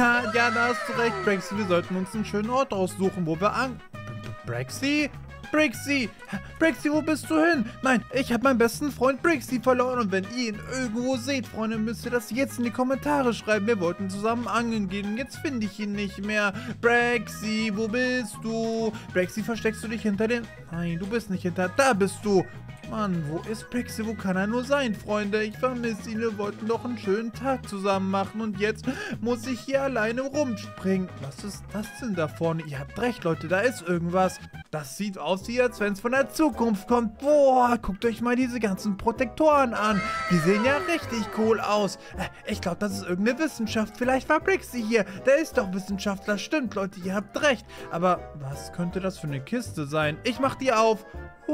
Ja, da hast du recht, Braxy. Wir sollten uns einen schönen Ort aussuchen, wo wir an... Braxy? Braxy! Braxy, wo bist du hin? Nein, ich habe meinen besten Freund Braxy verloren. Und wenn ihr ihn irgendwo seht, Freunde, müsst ihr das jetzt in die Kommentare schreiben. Wir wollten zusammen angeln gehen und jetzt finde ich ihn nicht mehr. Braxy, wo bist du? Braxy, versteckst du dich hinter den... Nein, du bist nicht hinter... Da bist du! Mann, wo ist Braxy? Wo kann er nur sein, Freunde? Ich vermisse ihn. Wir wollten doch einen schönen Tag zusammen machen. Und jetzt muss ich hier alleine rumspringen. Was ist das denn da vorne? Ihr habt recht, Leute. Da ist irgendwas. Das sieht aus, wie als wenn es von der Zukunft kommt. Boah, guckt euch mal diese ganzen Protektoren an. Die sehen ja richtig cool aus. Ich glaube, das ist irgendeine Wissenschaft. Vielleicht war Braxy hier. Der ist doch Wissenschaftler. Stimmt, Leute, ihr habt recht. Aber was könnte das für eine Kiste sein? Ich mach die auf.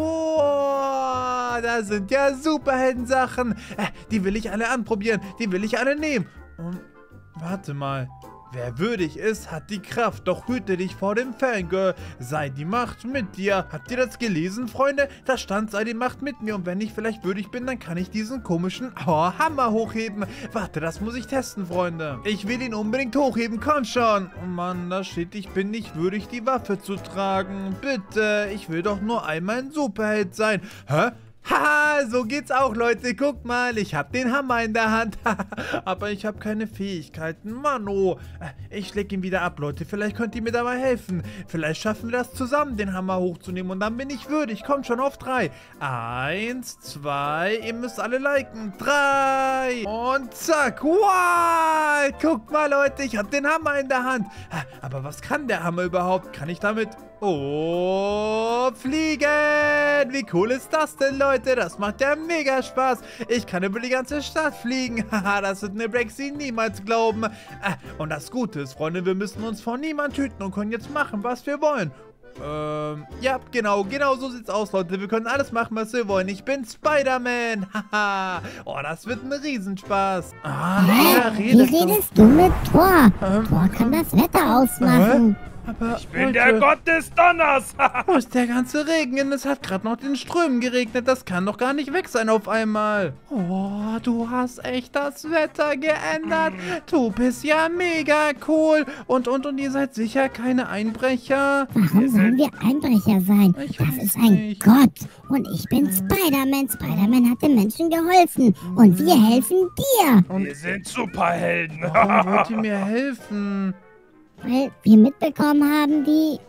Oh, da sind ja Superhelden-Sachen. Die will ich alle anprobieren. Die will ich alle nehmen. Und warte mal. Wer würdig ist, hat die Kraft. Doch hüte dich vor dem Fangirl. Sei die Macht mit dir. Habt ihr das gelesen, Freunde? Da stand, sei die Macht mit mir. Und wenn ich vielleicht würdig bin, dann kann ich diesen komischen Hammer hochheben. Warte, das muss ich testen, Freunde. Ich will ihn unbedingt hochheben. Komm schon. Oh Mann, da steht, ich bin nicht würdig, die Waffe zu tragen. Bitte, ich will doch nur einmal ein Superheld sein. Hä? Haha, so geht's auch, Leute. Guckt mal, ich habe den Hammer in der Hand. Aber ich habe keine Fähigkeiten. Mann, oh. Ich leg ihn wieder ab, Leute. Vielleicht könnt ihr mir dabei helfen. Vielleicht schaffen wir das zusammen, den Hammer hochzunehmen. Und dann bin ich würdig. Kommt schon auf 3. 1, 2. Ihr müsst alle liken. 3. Und zack. Wow. Guckt mal, Leute. Ich habe den Hammer in der Hand. Aber was kann der Hammer überhaupt? Kann ich damit... Oh, fliegen! Wie cool ist das denn, Leute? Das macht ja mega Spaß. Ich kann über die ganze Stadt fliegen. Haha, das wird eine Braxy niemals glauben. Und das Gute ist, Freunde, wir müssen uns vor niemand hüten und können jetzt machen, was wir wollen. Ja, genau so sieht's aus, Leute. Wir können alles machen, was wir wollen. Ich bin Spider-Man. Haha. Oh, das wird ein Riesenspaß. Wie redest du mit Thor? Thor kann das Wetter ausmachen. Aber, ich bin der Gott des Donners. Wo ist der ganze Regen? Es hat gerade noch den Strömen geregnet. Das kann doch gar nicht weg sein auf einmal. Oh, du hast echt das Wetter geändert. Du bist ja mega cool. Und ihr seid sicher keine Einbrecher. Warum sollen wir Einbrecher sein? Das ist ein Gott. Und ich bin Spider-Man. Spider-Man hat den Menschen geholfen. Und wir helfen dir. Und wir sind Superhelden. Warum wollt ihr mir helfen? Weil wir mitbekommen haben, wie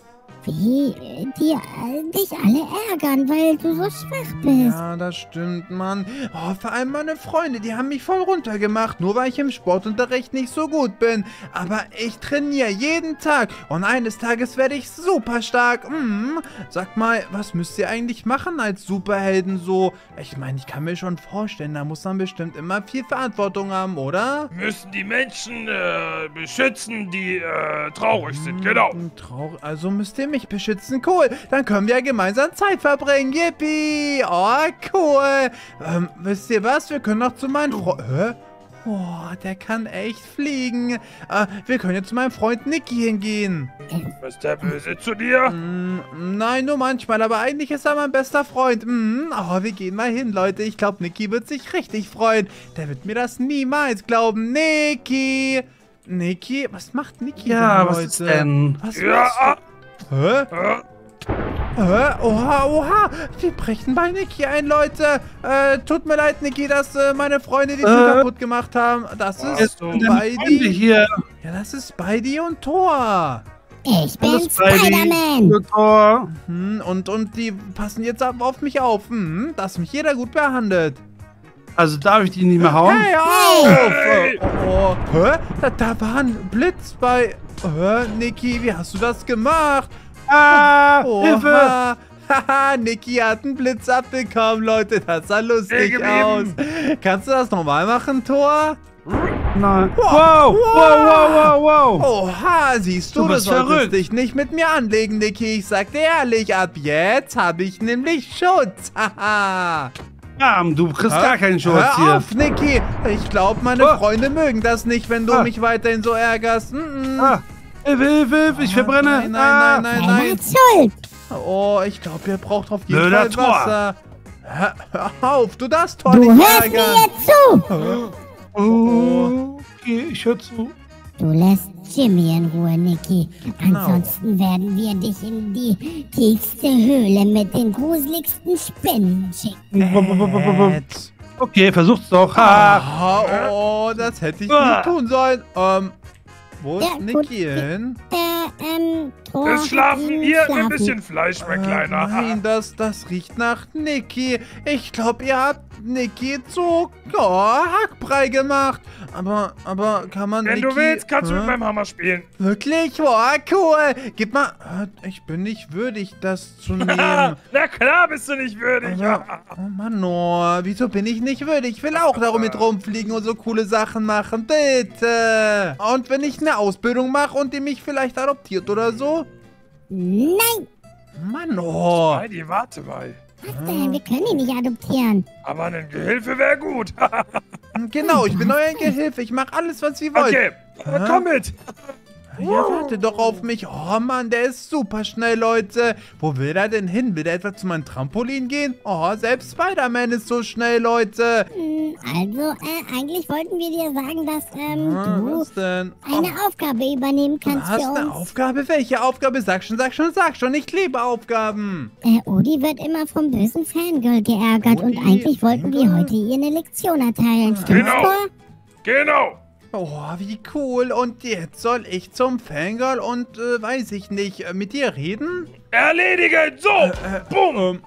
dich alle ärgern, weil du so schwach bist. Ja, das stimmt, Mann. Oh, vor allem meine Freunde, die haben mich voll runtergemacht, nur weil ich im Sportunterricht nicht so gut bin. Aber ich trainiere jeden Tag und eines Tages werde ich super stark. Sag mal, was müsst ihr eigentlich machen als Superhelden so? Ich meine, ich kann mir schon vorstellen, da muss man bestimmt immer viel Verantwortung haben, oder? Müssen die Menschen beschützen, die traurig sind, genau. Also müsst ihr mich beschützen. Cool. Dann können wir ja gemeinsam Zeit verbringen. Yippie. Oh, cool. Wisst ihr was? Wir können noch zu meinem Freund... Hä? Oh, der kann echt fliegen. Wir können jetzt zu meinem Freund Niki hingehen. Ist der böse zu dir? Nein, nur manchmal. Aber eigentlich ist er mein bester Freund. Oh, wir gehen mal hin, Leute. Ich glaube, Niki wird sich richtig freuen. Der wird mir das niemals glauben. Niki! Niki? Was macht Niki denn heute? Was ist denn? Was ja. Hä? Oha. Wir brechen bei Niki ein, Leute. Tut mir leid, Niki, dass meine Freunde die Tür kaputt gemacht haben. Das ist Spidey. Hier. Ja, das ist Spidey und Thor. Ich bin Spider-Man. Und die passen jetzt auf mich auf. Dass mich jeder gut behandelt. Also darf ich die nicht mehr hauen? Hey, auf! Hey. Da war ein Blitz bei... Niki, wie hast du das gemacht? Hilfe! Haha, Niki hat einen Blitz abbekommen, Leute. Das sah lustig aus. Kannst du das nochmal machen, Thor? Nein. Wow. Oha, siehst du, du solltest dich nicht mit mir anlegen, Niki. Ich sag dir ehrlich, ab jetzt habe ich nämlich Schutz. Haha. Du kriegst gar keinen Schutz hier. Hör auf, Niki. Ich glaube, meine Freunde mögen das nicht, wenn du mich weiterhin so ärgerst. Hilfe, ich verbrenne. Nein. Oh, ich glaube, ihr braucht auf jeden Fall Wasser. Hör auf, du darfst Thor nicht ärgern. Du hörst mir jetzt zu. Okay, ich höre zu. Du lässt Jimmy in Ruhe, Niki. Genau. Ansonsten werden wir dich in die tiefste Höhle mit den gruseligsten Spinnen schicken. Okay, versuch's doch. Ha. Oh, das hätte ich nicht tun sollen. Wo ist Ja, gut. Niki hin? Thor Wir hat schlafen ihn hier ein schlafen. bisschen Fleisch, mein Kleiner. Nein, das riecht nach Niki. Ich glaube, ihr habt Niki zu Hackbrei gemacht. Aber kann man Wenn Niki... du willst, kannst du mit meinem Hammer spielen. Wirklich? Boah, cool. Gib mal... Ich bin nicht würdig, das zu nehmen. Na klar bist du nicht würdig. Aber, oh Mann, wieso bin ich nicht würdig? Ich will auch darum mit rumfliegen und so coole Sachen machen. Bitte. Und wenn ich eine Ausbildung mache und die mich vielleicht adoptiert oder so? Nein, Mann, Heidi, warte mal. was denn? Wir können ihn nicht adoptieren. Aber ein Gehilfe wäre gut. Genau, ich bin euer Gehilfe. Ich mache alles, was ihr wollt. Okay, komm mit. Ja, warte doch auf mich. Oh Mann, der ist super schnell, Leute. Wo will er denn hin? Will er etwa zu meinem Trampolin gehen? Oh, selbst Spider-Man ist so schnell, Leute. Also, eigentlich wollten wir dir sagen, dass du Was denn? eine Aufgabe übernehmen Du kannst hast für eine uns. Aufgabe? Welche Aufgabe? Sag schon. Ich liebe Aufgaben. Odi wird immer vom bösen Fangirl geärgert und Odi, eigentlich wollten wir Fangirl? heute ihr eine Lektion erteilen. Stimmt's, Genau. Thor? Genau. Oh, wie cool. Und jetzt soll ich zum Fangirl und, weiß ich nicht, mit dir reden? Erledigen. So. Bumm.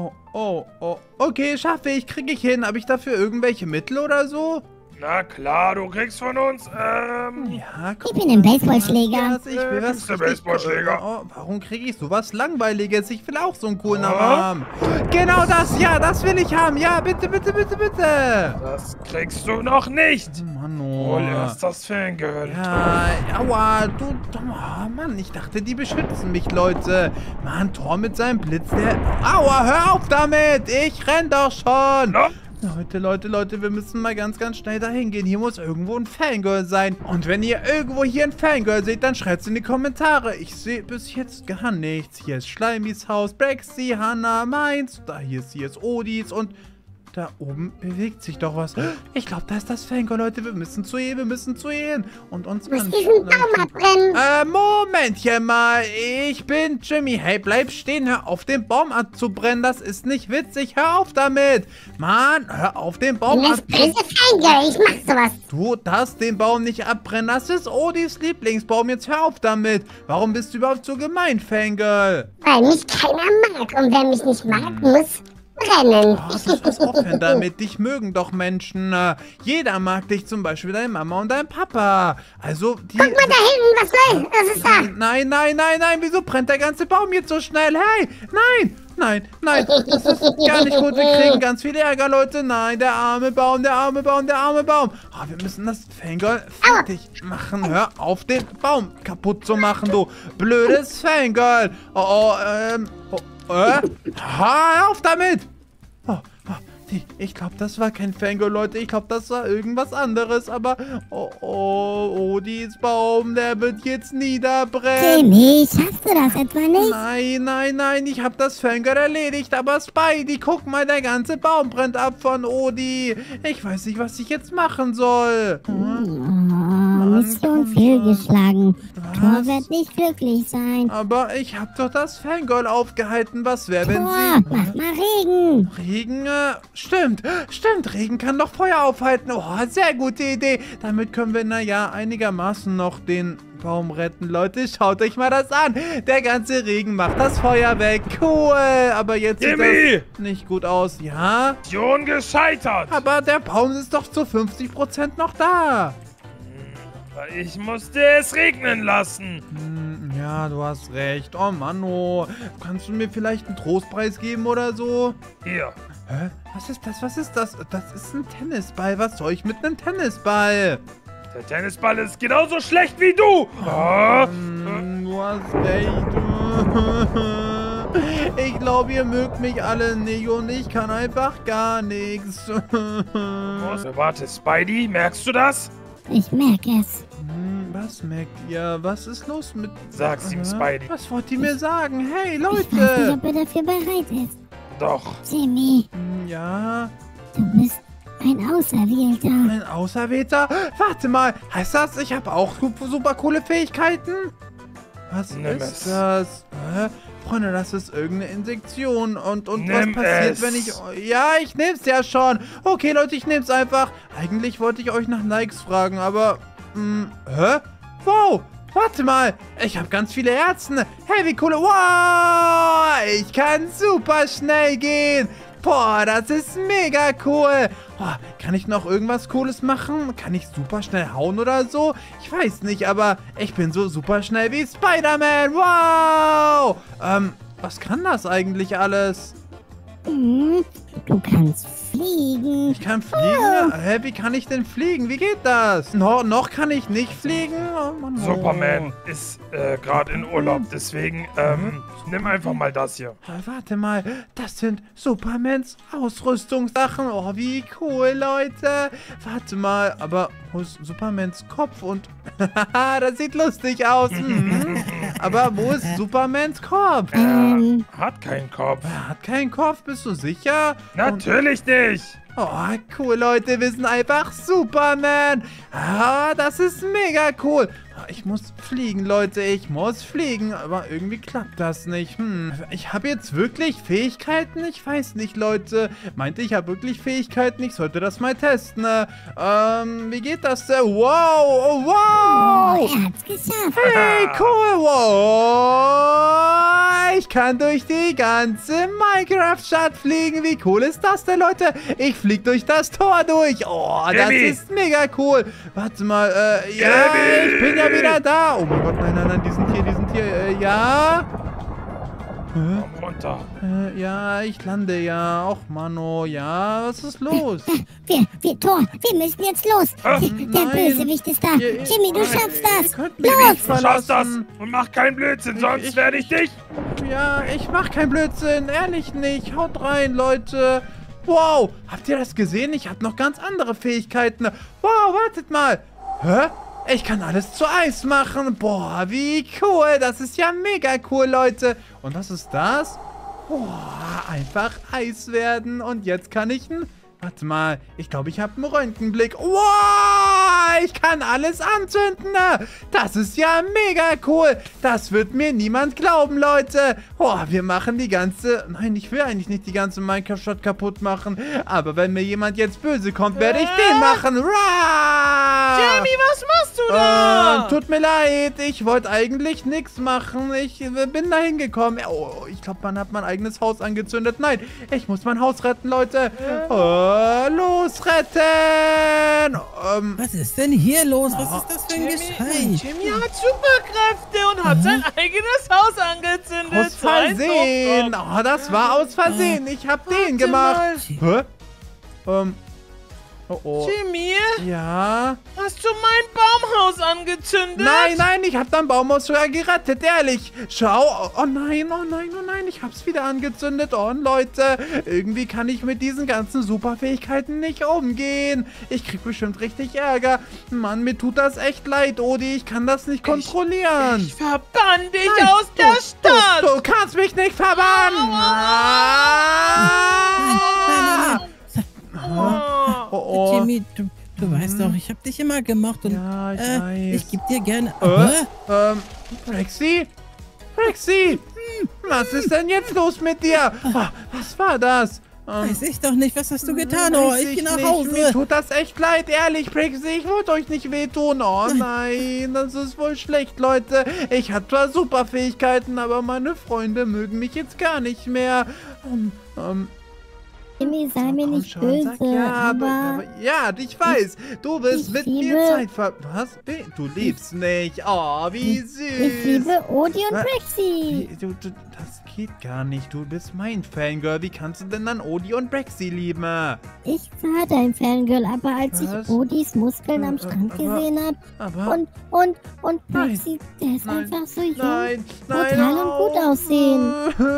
Okay, schaffe ich. Kriege ich hin. Habe ich dafür irgendwelche Mittel oder so? Na klar, du kriegst von uns, Ja, Gib ihm einen Baseballschläger. Ich will was der richtig- Baseballschläger. Warum kriege ich sowas Langweiliges? Ich will auch so einen coolen Namen haben. Genau das, ja, das will ich haben. Ja, bitte, bitte, bitte, bitte. das kriegst du noch nicht. Mann, Hol erst das Fangirl. Ja, aua, Mann, ich dachte, die beschützen mich, Leute. Mann, Thor mit seinem Blitz, der... Aua, hör auf damit! Ich renn doch schon! Na? Leute, wir müssen mal ganz schnell dahin gehen. Hier muss irgendwo ein Fangirl sein. Und wenn ihr irgendwo hier ein Fangirl seht, dann schreibt's in die Kommentare. Ich sehe bis jetzt gar nichts. Hier ist Schleimys Haus, Brexy, Hannah, meins. Hier ist Odis und... Da oben bewegt sich doch was. Ich glaube, da ist das Fangirl, Leute. Wir müssen zu ihr. Und uns Muss diesen Baum abbrennen. Momentchen mal. Ich bin Jimmy. Hey, bleib stehen. Hör auf, den Baum anzubrennen. Das ist nicht witzig. Hör auf damit. Mann, hör auf, den Baum Das anzubrennen. böse Fangirl, ich mach sowas. Du darfst den Baum nicht abbrennen. Das ist Odis Lieblingsbaum. Jetzt hör auf damit. Warum bist du überhaupt so gemein, Fangirl? Weil mich keiner mag und wer mich nicht mag, muss brennen. Was offen damit? Dich mögen doch Menschen. Jeder mag dich, zum Beispiel deine Mama und dein Papa. Also, die... Guck mal da hinten, was ist da? Nein, wieso brennt der ganze Baum jetzt so schnell? Hey, nein, das ist gar nicht gut. Wir kriegen ganz viel Ärger, Leute. Nein, der arme Baum. Oh, wir müssen das Fangirl fertig machen. Hör auf, den Baum kaputt zu machen, du blödes Fangirl. Hör auf damit. Ich glaube, das war kein Fangirl, Leute. Ich glaube, das war irgendwas anderes. Aber, Odis Baum, der wird jetzt niederbrennen. Jimmy, schaffst du das etwa nicht? Nein. Ich habe das Fangirl erledigt. Aber Spidey, guck mal, der ganze Baum brennt ab von Odi. Ich weiß nicht, was ich jetzt machen soll. Mission fehlgeschlagen. Thor wird nicht glücklich sein. Aber ich habe doch das Fangirl aufgehalten. Was wäre, wenn Thor, sie... mach mal Regen. Regen, stimmt, Regen kann doch Feuer aufhalten. Oh, sehr gute Idee. Damit können wir, naja, einigermaßen noch den Baum retten. Leute, schaut euch mal das an. Der ganze Regen macht das Feuer weg. Cool, aber jetzt sieht Jimmy! das nicht gut aus. Ja, Mission gescheitert. aber der Baum ist doch zu 50% noch da. Ich musste es regnen lassen. Ja, du hast recht. Oh Mann, kannst du mir vielleicht einen Trostpreis geben oder so? Hier. Hä? Was ist das? Das ist ein Tennisball. Was soll ich mit einem Tennisball? Der Tennisball ist genauso schlecht wie du. Du hast recht. Ich glaube, ihr mögt mich alle nicht und ich kann einfach gar nichts. Warte, Spidey, merkst du das? Ich merke es. Was merkt ihr? Was ist los mit... Sag's ihm, Spidey. Was wollt ihr mir sagen? Hey, Ich weiß nicht, Leute! ob er dafür bereit ist. Doch. Jimmy, Ja? du bist Ein Auserwählter. Ein Auserwählter? Warte mal, heißt das, ich habe auch super coole Fähigkeiten? Was Nimm ist es. das? Freunde, das ist irgendeine Insektion. Und was Nimm passiert, es. wenn ich... Ja, ich nehm's ja schon. Okay, Leute, ich nehm's einfach. Eigentlich wollte ich euch nach Likes fragen, aber... hä? Wow, warte mal. Ich habe ganz viele Herzen. Hey, wie cool. Wow, ich kann super schnell gehen. Boah, das ist mega cool. Oh, kann ich noch irgendwas Cooles machen? Kann ich super schnell hauen oder so? Ich weiß nicht, aber ich bin so super schnell wie Spider-Man. Wow. Was kann das eigentlich alles? Du kannst fliegen. Ich kann fliegen? Hä, wie kann ich denn fliegen? Wie geht das? Noch kann ich nicht fliegen? Oh, Mann. Superman ist gerade in Urlaub, deswegen nimm einfach mal das hier. Warte mal, das sind Supermans Ausrüstungssachen. Oh, wie cool, Leute. Warte mal, aber wo ist Supermans Kopf? Und das sieht lustig aus. Aber wo ist Supermans Kopf? Hat keinen Kopf. Er hat keinen Kopf, bist du sicher? Natürlich nicht. Oh, cool, Leute, wir sind einfach Superman. Ah, das ist mega cool. Ich muss fliegen, Leute, ich muss fliegen. Aber irgendwie klappt das nicht. Ich habe jetzt wirklich Fähigkeiten? Ich weiß nicht, Leute. Meinte ich habe wirklich Fähigkeiten? Ich sollte das mal testen. Wie geht das denn? Wow, oh, wow. Oh, er hat's geschafft. Hey, cool, wow. Ich kann durch die ganze Minecraft-Stadt fliegen. Wie cool ist das denn, Leute? Ich fliege durch das Tor durch. Oh, das Gabby. ist mega cool. Warte mal, ja, Gabby. ich bin ja wieder da. Oh mein Gott, nein, die sind hier, ja. Komm runter. Ja, ich lande ja. Och, Mano, ja, was ist los? Thor, wir müssen jetzt los. Der nein. Bösewicht ist da. Ihr- Jimmy, du schaffst Ihr das. könnt mich Los. nicht Du schaffst das verlassen. und mach keinen Blödsinn, sonst ich- werde ich dich. Ja, ich mach keinen Blödsinn, ehrlich nicht. Haut rein, Leute. Wow, habt ihr das gesehen? Ich habe noch ganz andere Fähigkeiten. Wow, wartet mal. Hä? Ich kann alles zu Eis machen. Boah, wie cool. Das ist ja mega cool, Leute. Und was ist das? Boah, einfach Eis werden. Und jetzt kann ich ein... Warte mal, ich glaube, ich habe einen Röntgenblick. Wow, ich kann alles anzünden. Das ist ja mega cool. Das wird mir niemand glauben, Leute. Oh, wir machen die ganze... Nein, ich will eigentlich nicht die ganze Minecraft-Stadt kaputt machen. Aber wenn mir jemand jetzt böse kommt, werde ich den machen. Jamie, was machst du da? Tut mir leid, ich wollte eigentlich nichts machen. Ich bin da hingekommen. Oh, ich glaube, man hat mein eigenes Haus angezündet. Nein, ich muss mein Haus retten, Leute. Los, retten! Was ist denn hier los? Was ist das für ein Geschrei? Jimmy hat Superkräfte und hat sein eigenes Haus angezündet. Aus Versehen. Oh, das war aus Versehen. Ich habe den gemacht. Hä? Oh. Jimmy, Ja. hast du mein Baumhaus angezündet? Nein, ich habe dein Baumhaus sogar gerettet, ehrlich. Schau. Oh nein, ich hab's wieder angezündet. Oh, Leute, irgendwie kann ich mit diesen ganzen Superfähigkeiten nicht umgehen. Ich krieg bestimmt richtig Ärger. Mann, mir tut das echt leid, Odi. Ich kann das nicht kontrollieren. Ich verbann dich Nein, aus der Stadt. Du kannst mich nicht verbannen. Oh. Jimmy, du weißt doch, ich hab dich immer gemocht und Ja, ich weiß. ich geb dir gerne... Rexy? Was ist denn jetzt los mit dir? Oh, was war das? Weiß ich doch nicht, was hast du getan? Oh, Weiß ich geh nach nicht. Hause. Mir tut das echt leid, ehrlich, Rexy. Ich wollte euch nicht wehtun. Oh nein, das ist wohl schlecht, Leute. Ich hatte zwar super Fähigkeiten, aber meine Freunde mögen mich jetzt gar nicht mehr. Jimmy, sei mir Komm nicht schon, böse, sag ja, aber ja, ich weiß. Du willst ich mit mir liebe- Zeit Was? Du liebst nicht. Oh, wie süß. ich liebe Odi und Was? Rexy. Das geht gar nicht. Du bist mein Fangirl. Wie kannst du denn dann Odi und Rexy lieben? Ich war dein Fangirl, aber als Was? ich Odis Muskeln am Strand aber- gesehen habe Aber... und Nein. Rexy, der ist Nein. einfach so jung. Nein, Total und gut aussehen.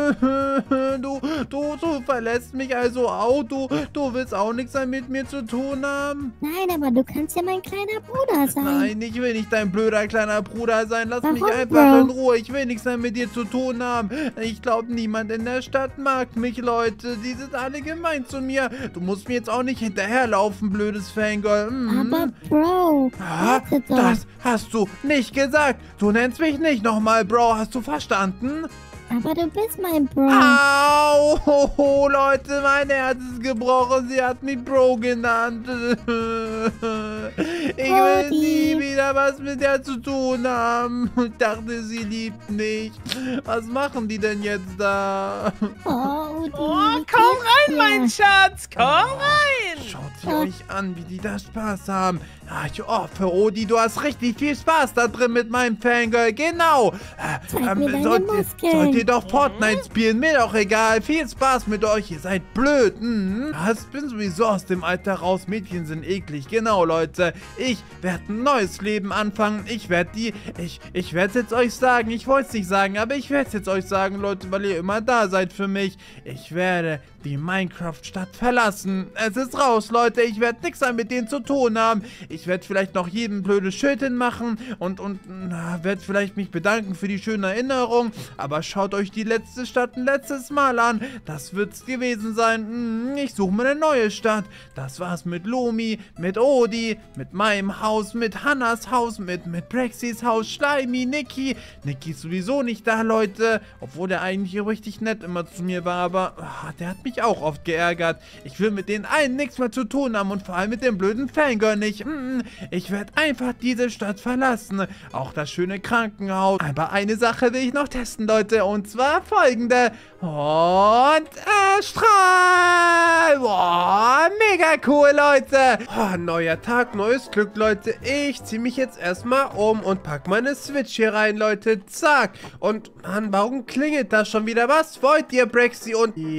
Du verlässt mich also auch. Du willst auch nichts mehr mit mir zu tun haben? Nein, aber du kannst ja mein kleiner Bruder sein. Nein, ich will nicht dein blöder kleiner Bruder sein. Lass mich Warum, einfach Bro? in Ruhe. Ich will nichts mehr mit dir zu tun haben. Ich glaube, glaube, niemand in der Stadt mag mich, Leute. Die sind alle gemein zu mir. Du musst mir jetzt auch nicht hinterherlaufen, blödes Fangirl. Aber Bro, warte doch. Das hast du nicht gesagt. Du nennst mich nicht nochmal Bro. Hast du verstanden? Aber du bist mein Bro. Au, oh, Leute, mein Herz ist gebrochen. Sie hat mich Bro genannt. Ich will nie wieder was mit der zu tun haben. Ich dachte, sie liebt mich. Was machen die denn jetzt da? Oh, Oh, komm rein, mein Schatz. Komm rein. Schaut sie euch an, wie die da Spaß haben. Für Odi, du hast richtig viel Spaß da drin mit meinem Fangirl. Genau. Sollt ihr doch Fortnite spielen? Mir doch egal. Viel Spaß mit euch. Ihr seid blöd. Ich bin sowieso aus dem Alter raus. Mädchen sind eklig. Genau, Leute. Ich werde ein neues Leben anfangen. Ich werde es jetzt euch sagen. Ich wollte es nicht sagen, aber ich werde es jetzt euch sagen, Leute, weil ihr immer da seid für mich. Ich werde die Minecraft-Stadt verlassen. Es ist raus, Leute. Ich werde nichts mehr mit denen zu tun haben. Ich werde vielleicht noch jedem blödes Schild hinmachen und werde vielleicht mich bedanken für die schöne Erinnerung. Aber schaut euch die letzte Stadt ein letztes Mal an. Das wird's gewesen sein. Ich suche mir eine neue Stadt. Das war's mit Lumi, mit Odi, mit meinem Haus, mit Hannas Haus, mit Brexys Haus, Schleimi, Niki. Niki ist sowieso nicht da, Leute. Obwohl der eigentlich richtig nett immer zu mir war, aber der hat mich auch oft geärgert. Ich will mit den allen nichts mehr zu tun haben und vor allem mit dem blöden Fangirl nicht. Ich werde einfach diese Stadt verlassen. Auch das schöne Krankenhaus. Aber eine Sache will ich noch testen, Leute. Und zwar folgende. Und Strahl. Boah, mega cool, Leute. Neuer Tag, neues Glück, Leute. Ich ziehe mich jetzt erstmal um und pack meine Switch hier rein, Leute. Zack. Und, Mann, warum klingelt das schon wieder? Was wollt ihr, Brexy und ihr?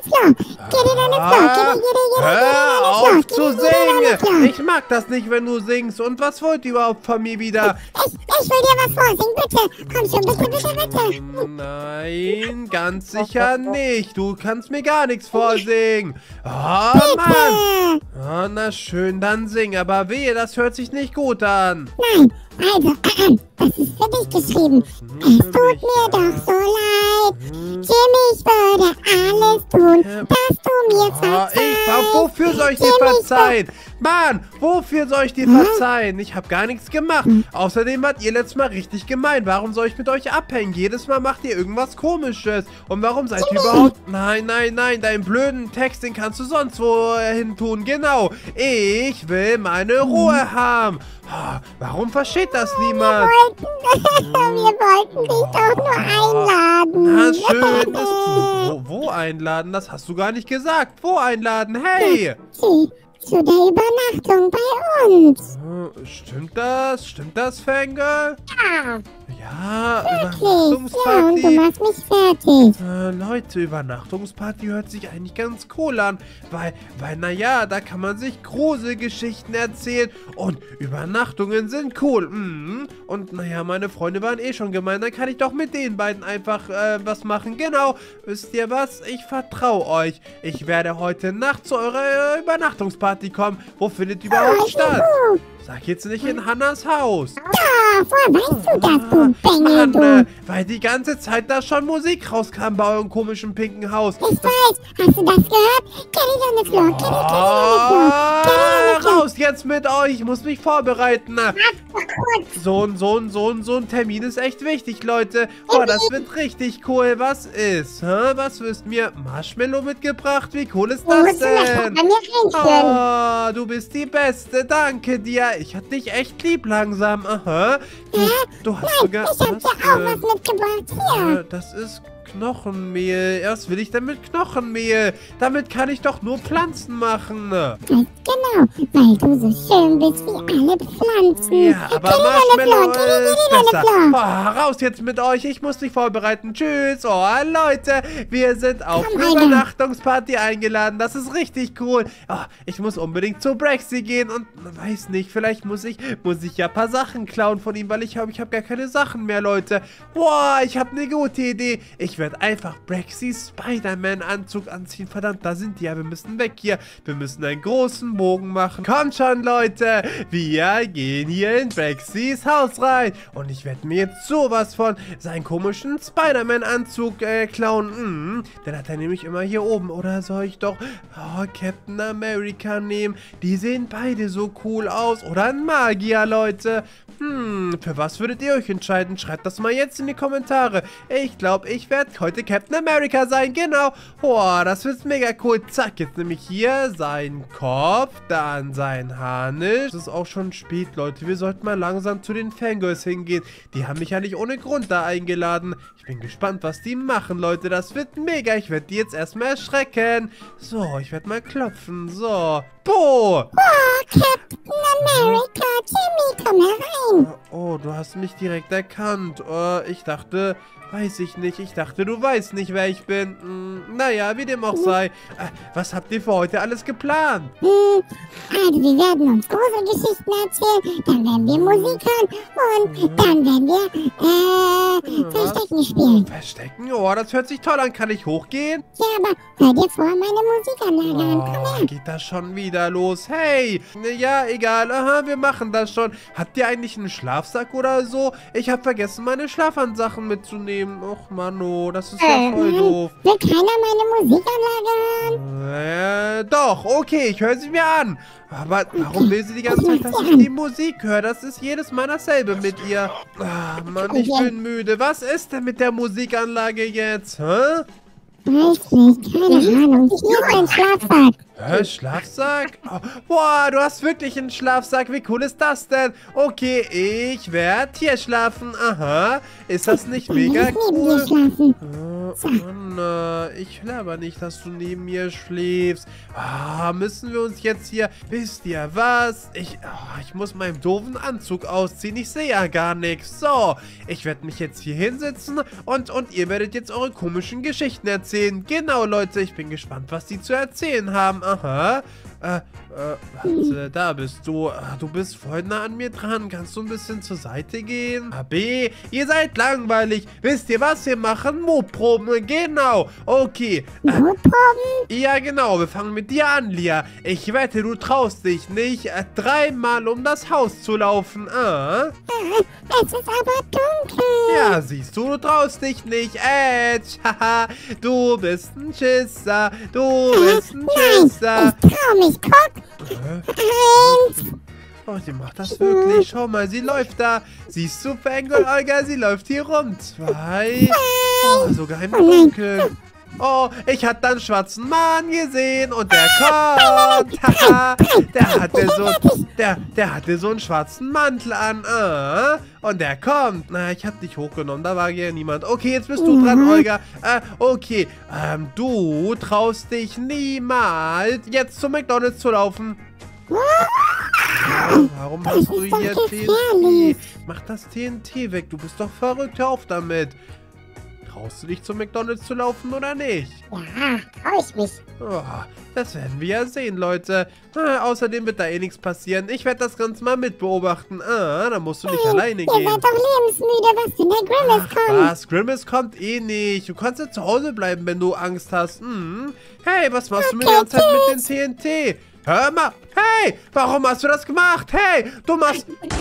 Hör auf zu singen. Ich mag das nicht, wenn du singst. Und was wollt ihr überhaupt von mir wieder? Ich will dir was vorsingen, bitte. Komm schon, bitte. Nein, ganz sicher nicht. Du kannst mir gar nichts vorsingen. Oh, Mann. Oh, na schön, dann sing. Aber wehe, das hört sich nicht gut an. Nein, also, das ist für dich geschrieben. Es tut mir doch so leid. Jimmy, ich würde alles tun, dass du mir verzeihst. Wofür soll ich dir verzeihen? Mann, wofür soll ich dir verzeihen? Ich habe gar nichts gemacht. Außerdem wart ihr letztes Mal richtig gemein. Warum soll ich mit euch abhängen? Jedes Mal macht ihr irgendwas Komisches. Und warum seid ihr überhaupt... Nein, deinen blöden Text, den kannst du sonst wo hin tun. Genau. Ich will meine Ruhe haben. Warum versteht das niemand? Wir wollten dich doch nur einladen. Na schön. Wo einladen? Das hast du gar nicht gesagt. Wo einladen? Hey! Zu der Übernachtung bei uns. Stimmt das? Stimmt das, Fangirl? Ja. Ja, Übernachtungsparty. Ja, und du machst mich fertig. Leute, Übernachtungsparty hört sich eigentlich ganz cool an, weil, naja, da kann man sich Gruselgeschichten erzählen und Übernachtungen sind cool. Und naja, meine Freunde waren eh schon gemein, dann kann ich doch mit den beiden einfach was machen. Genau, wisst ihr was? Ich vertraue euch. Ich werde heute Nacht zu eurer Übernachtungsparty kommen. Wo findet die überhaupt statt? Sag jetzt nicht in Hannas Haus. Ja, woher weißt du das, du Bengel, du? Weil die ganze Zeit da schon Musik rauskam bei eurem komischen pinken Haus. Ich weiß. Hast du das gehört? Get it on the floor. Get it on the floor. Raus jetzt mit euch. Ich muss mich vorbereiten. So ein Termin ist echt wichtig, Leute. Oh, das wird richtig cool. Was ist? Was wirst mir? Marshmallow mitgebracht? Wie cool ist das denn? Oh, du bist die Beste. Danke dir. Ich hatte dich echt lieb langsam. Aha. Du hast sogar... Ich hab dir auch was mitgebracht. Hier. Das ist Knochenmehl. Was will ich denn mit Knochenmehl? Damit kann ich doch nur Pflanzen machen. Genau, weil du so schön bist wie alle Pflanzen. Ja, aber Marshmallow ist besser. Raus jetzt mit euch. Ich muss mich vorbereiten. Tschüss. Oh, Leute, wir sind auf eine Übernachtungsparty eingeladen. Das ist richtig cool. Ich muss unbedingt zu Brexy gehen und weiß nicht, vielleicht muss ich ja ein paar Sachen klauen von ihm, weil ich habe gar keine Sachen mehr, Leute. Boah, ich habe eine gute Idee. Ich Ich werde einfach Braxys Spider-Man-Anzug anziehen. Verdammt, da sind die ja. Wir müssen weg hier. Wir müssen einen großen Bogen machen. Kommt schon, Leute. Wir gehen hier in Braxys Haus rein. Und ich werde mir jetzt sowas von seinen komischen Spider-Man-Anzug klauen. Den hat er nämlich immer hier oben. Oder soll ich doch Captain America nehmen? Die sehen beide so cool aus. Oder ein Magier, Leute. Für was würdet ihr euch entscheiden? Schreibt das mal jetzt in die Kommentare. Ich glaube, ich werde heute Captain America sein. Genau. Boah, das wird mega cool. Zack, jetzt nehme ich hier seinen Kopf, dann sein Harnisch. Es ist auch schon spät, Leute. Wir sollten mal langsam zu den Fangirls hingehen. Die haben mich ja nicht ohne Grund da eingeladen. Ich bin gespannt, was die machen, Leute. Das wird mega. Ich werde die jetzt erstmal erschrecken. So, ich werde mal klopfen. So. Bo! Oh, Captain America, Jimmy, komm herein. Oh, du hast mich direkt erkannt. Ich dachte, weiß ich nicht. Ich dachte, du weißt nicht, wer ich bin. Naja, wie dem auch sei. Was habt ihr für heute alles geplant? Also, wir werden uns Gruselgeschichten erzählen, dann werden wir Musik hören und dann werden wir Verstecken spielen. Verstecken? Oh, das hört sich toll an. Kann ich hochgehen? Ja, aber hör dir vorher meine Musikanlage an. Komm her. Geht das schon wieder los? Hey! Ja, egal. Aha, wir machen das schon. Habt ihr eigentlich einen Schlafsack oder so? Ich habe vergessen, meine Schlafansachen mitzunehmen. Och, Manno, das ist ja voll doof. Will keiner meine Musikanlage hören? Doch, okay, ich höre sie mir an. Aber warum will sie die ganze Zeit, dass ich die Musik höre? Das ist jedes Mal dasselbe mit ihr. Ah, Mann, ich bin müde. Was ist denn mit der Musikanlage jetzt? Hä? Weiß nicht, keine Ahnung. Hier ist ein Schlafsack. Hä, Schlafsack? Oh, boah, du hast wirklich einen Schlafsack. Wie cool ist das denn? Okay, ich werde hier schlafen. Aha, ist das nicht mega cool? Mann, ich will aber nicht, dass du neben mir schläfst. Müssen wir uns jetzt hier... Wisst ihr was? Ich muss meinen doofen Anzug ausziehen. Ich sehe ja gar nichts. So, ich werde mich jetzt hier hinsetzen und ihr werdet jetzt eure komischen Geschichten erzählen. Genau, Leute, ich bin gespannt, was die zu erzählen haben. Aha. Warte, da bist du. Du bist voll nah an mir dran. Kannst du ein bisschen zur Seite gehen? B, ihr seid langweilig. Wisst ihr, was wir machen? Mutproben. Genau. Okay. Mutproben? Ja, genau. Wir fangen mit dir an, Lia. Ich wette, du traust dich nicht, 3-mal um das Haus zu laufen. Es ist aber dunkel. Ja, siehst du, du traust dich nicht. Edge. Haha. Du bist ein Schisser. Du bist ein Schisser. Ich trau mich. Guck. 1. Oh, sie macht das wirklich. Schau mal, sie läuft da. Siehst du, Fangirl Olga? Sie läuft hier rum. 2. Oh, sogar im Dunkeln. Oh, ich hatte da einen schwarzen Mann gesehen und der kommt. Haha, der hatte so einen schwarzen Mantel an. Und der kommt. Na, ich hab dich hochgenommen, da war ja niemand. Okay, jetzt bist du dran, Olga. Okay, du traust dich niemals, jetzt zu McDonald's zu laufen. Warum hast du hier TNT? Mach das TNT weg, du bist doch verrückt, hör auf damit. Traust du dich zu McDonald's zu laufen oder nicht? Ja, trau ich mich. Oh, das werden wir ja sehen, Leute. Außerdem wird da eh nichts passieren. Ich werde das Ganze mal mitbeobachten. Da musst du nicht alleine gehen. Ihr seid doch lebensmüde, was denn der Grimace kommt. Was? Grimace kommt eh nicht. Du kannst ja zu Hause bleiben, wenn du Angst hast. Hey, was machst du mir die ganze Zeit mit dem TNT? Hör mal. Hey, warum hast du das gemacht? Hey, du machst...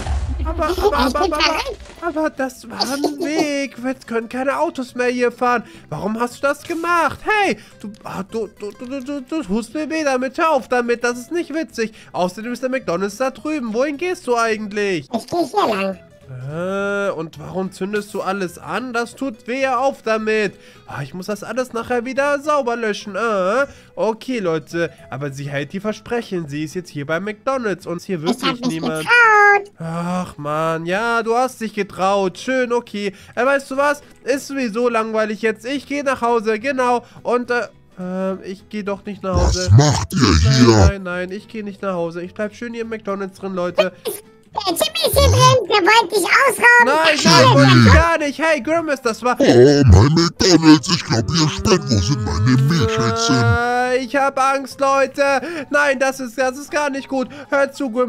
Aber das war ein Weg. Jetzt können keine Autos mehr hier fahren. Warum hast du das gemacht? Hey, du tust mir weh damit. Hör auf damit. Das ist nicht witzig. Außerdem ist der McDonald's da drüben. Wohin gehst du eigentlich? Ich gehe hier lang. Und warum zündest du alles an? Das tut weh, auf damit. Ich muss das alles nachher wieder sauber löschen. Okay, Leute. Aber sie hält die Versprechen. Sie ist jetzt hier bei McDonald's und hier wirklich niemand. Getraut. Ach, Mann. Ja, du hast dich getraut. Schön, okay. Weißt du was? Ist sowieso langweilig jetzt. Ich gehe nach Hause, genau. Und, ich gehe doch nicht nach Hause. Was macht ihr hier? Nein, ich gehe nicht nach Hause. Ich bleib schön hier im McDonald's drin, Leute. Der Jimmy ist hier drin, der wollte dich ausrauben. Nein, wollte ich gar nicht. Hey, Grimace, das war... Oh, mein McDonald's, ich glaube, ihr spinnt. Wo sind meine Milchschätzchen? Ich habe Angst, Leute. Nein, das ist gar nicht gut. Hör zu, Grimace.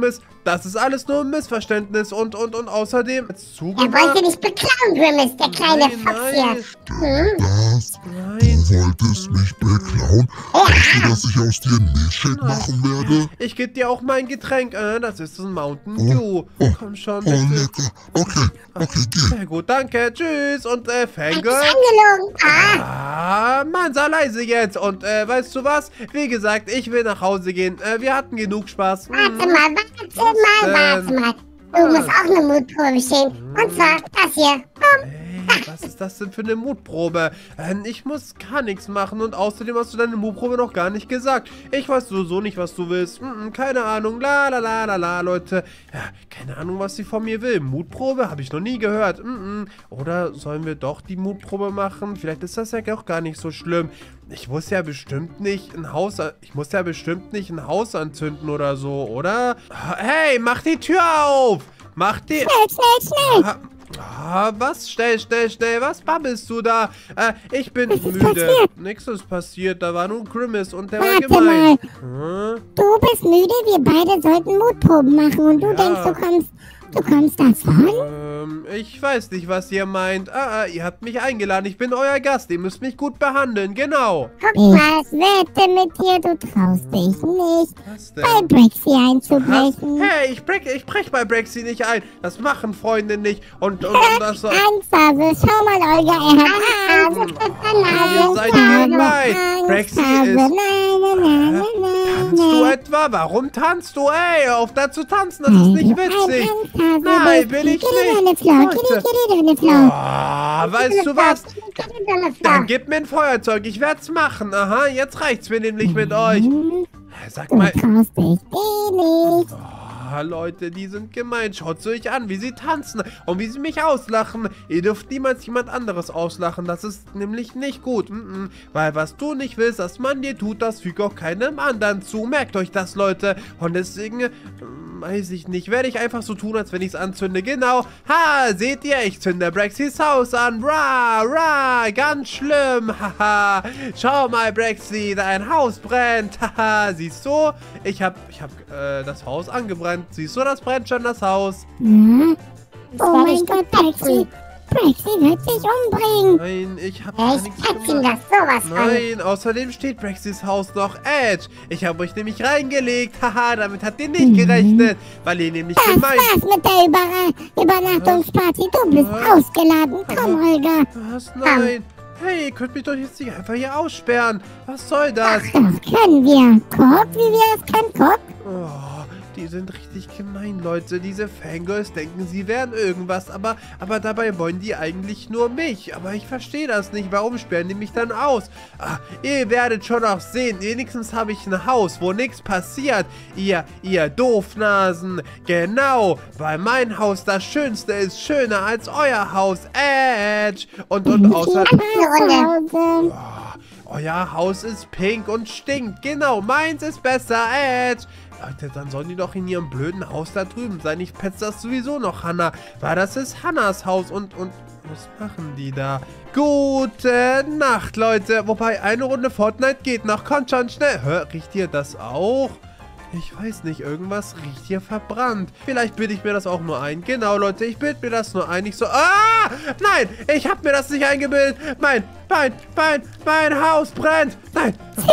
das ist alles nur ein Missverständnis und außerdem... Er wollte dich beklauen, Grimace, der kleine Fuchs hier. Das? Du wolltest mich beklauen? Weißt du, dass ich aus dir einen Milchshake machen werde? Ich gebe dir auch mein Getränk. Das ist ein Mountain Dew. Komm schon, Oh, bitte. lecker. Okay, geh. Sehr gut, danke. Tschüss. Und Fangirl? Angelogen. Mann, sei leise jetzt. Und weißt du was? Wie gesagt, ich will nach Hause gehen. Wir hatten genug Spaß. Warte mal. Du musst auch eine Mutprobe bestehen. Und zwar das hier. Hey, was ist das denn für eine Mutprobe? Ich muss gar nichts machen und außerdem hast du deine Mutprobe noch gar nicht gesagt. Ich weiß sowieso nicht, was du willst. Keine Ahnung. La, Leute. Ja, keine Ahnung, was sie von mir will. Mutprobe? Habe ich noch nie gehört. Oder sollen wir doch die Mutprobe machen? Vielleicht ist das ja auch gar nicht so schlimm. Ich muss ja bestimmt nicht ein Haus anzünden oder so, oder? Hey, mach die Tür auf! Mach die... Schnell. Was? Schnell. Was babbelst du da? Ich bin müde. Passiert? Nichts ist passiert. Da war nur Grimace und der war Warte gemein. Du bist müde, wir beide sollten Mutproben machen und du denkst, du kommst davon? Ich weiß nicht, was ihr meint. Ihr habt mich eingeladen. Ich bin euer Gast. Ihr müsst mich gut behandeln. Genau. Guck mal, ich wette mit dir, du traust dich nicht, Was denn? bei Brexy einzubrechen. Hey, ich brech bei Brexy nicht ein. Das machen Freunde nicht. Und das so. Angst habe. Schau mal, Olga, er hat Angst. Ihr seid gemein. Brexy ist... Tanzt du etwa? Warum tanzt du? Ey, hör auf da zu tanzen. Das ist nicht witzig. Nein, will ich nicht. Weißt du was? Dann gib mir ein Feuerzeug. Ich werd's machen. Aha, jetzt reicht's mir nämlich mit euch. Sag mal... Du traust dich nicht. Leute, die sind gemein. Schaut euch an, wie sie tanzen und wie sie mich auslachen. Ihr dürft niemals jemand anderes auslachen. Das ist nämlich nicht gut. Weil was du nicht willst, dass man dir tut, das fügt auch keinem anderen zu. Merkt euch das, Leute. Und deswegen, weiß ich nicht, werde ich einfach so tun, als wenn ich es anzünde. Genau. Seht ihr, ich zünde Brexys Haus an. Ganz schlimm. Haha. Schau mal, Brexy, dein Haus brennt. Haha, siehst du? Ich hab das Haus angebrannt. Siehst du, das brennt schon, das Haus. Oh mein Gott, Brexy. Brexy wird sich umbringen. Nein, ich hab gar Ich nichts zeig ihm gemacht. das sowas von. Nein, außerdem steht Brexys Haus noch Edge. Ich habe euch nämlich reingelegt. Haha, damit habt ihr nicht gerechnet. Weil ihr nämlich Das gemeint... war's mit der Übernachtungsparty. Du bist ausgeladen. Komm, Olga. Was? Nein. Hey, ihr könnt mich doch jetzt nicht einfach hier aussperren. Was soll das? Das können wir. Guck, wie wir es können. Guck. Oh, die sind richtig gemein, Leute. Diese Fangirls denken, sie wären irgendwas, aber dabei wollen die eigentlich nur mich. Aber ich verstehe das nicht. Warum sperren die mich dann aus? Ihr werdet schon noch sehen. Wenigstens habe ich ein Haus, wo nichts passiert. Ihr Doofnasen. Genau, weil mein Haus das Schönste ist. Schöner als euer Haus. Edge. Und außerdem... Euer Haus ist pink und stinkt. Genau, meins ist besser, Edge. Leute, dann sollen die doch in ihrem blöden Haus da drüben sein. Ich petze das sowieso noch, Hannah. Weil das ist Hannahs Haus und was machen die da? Gute Nacht, Leute. Wobei, eine Runde Fortnite geht noch. Kommt schon schnell. Riecht ihr das auch? Ich weiß nicht, irgendwas riecht hier verbrannt. Vielleicht bilde ich mir das auch nur ein. Genau, Leute, ich bilde mir das nur ein. Ich so, nein, ich habe mir das nicht eingebildet. Mein Haus brennt. Nein.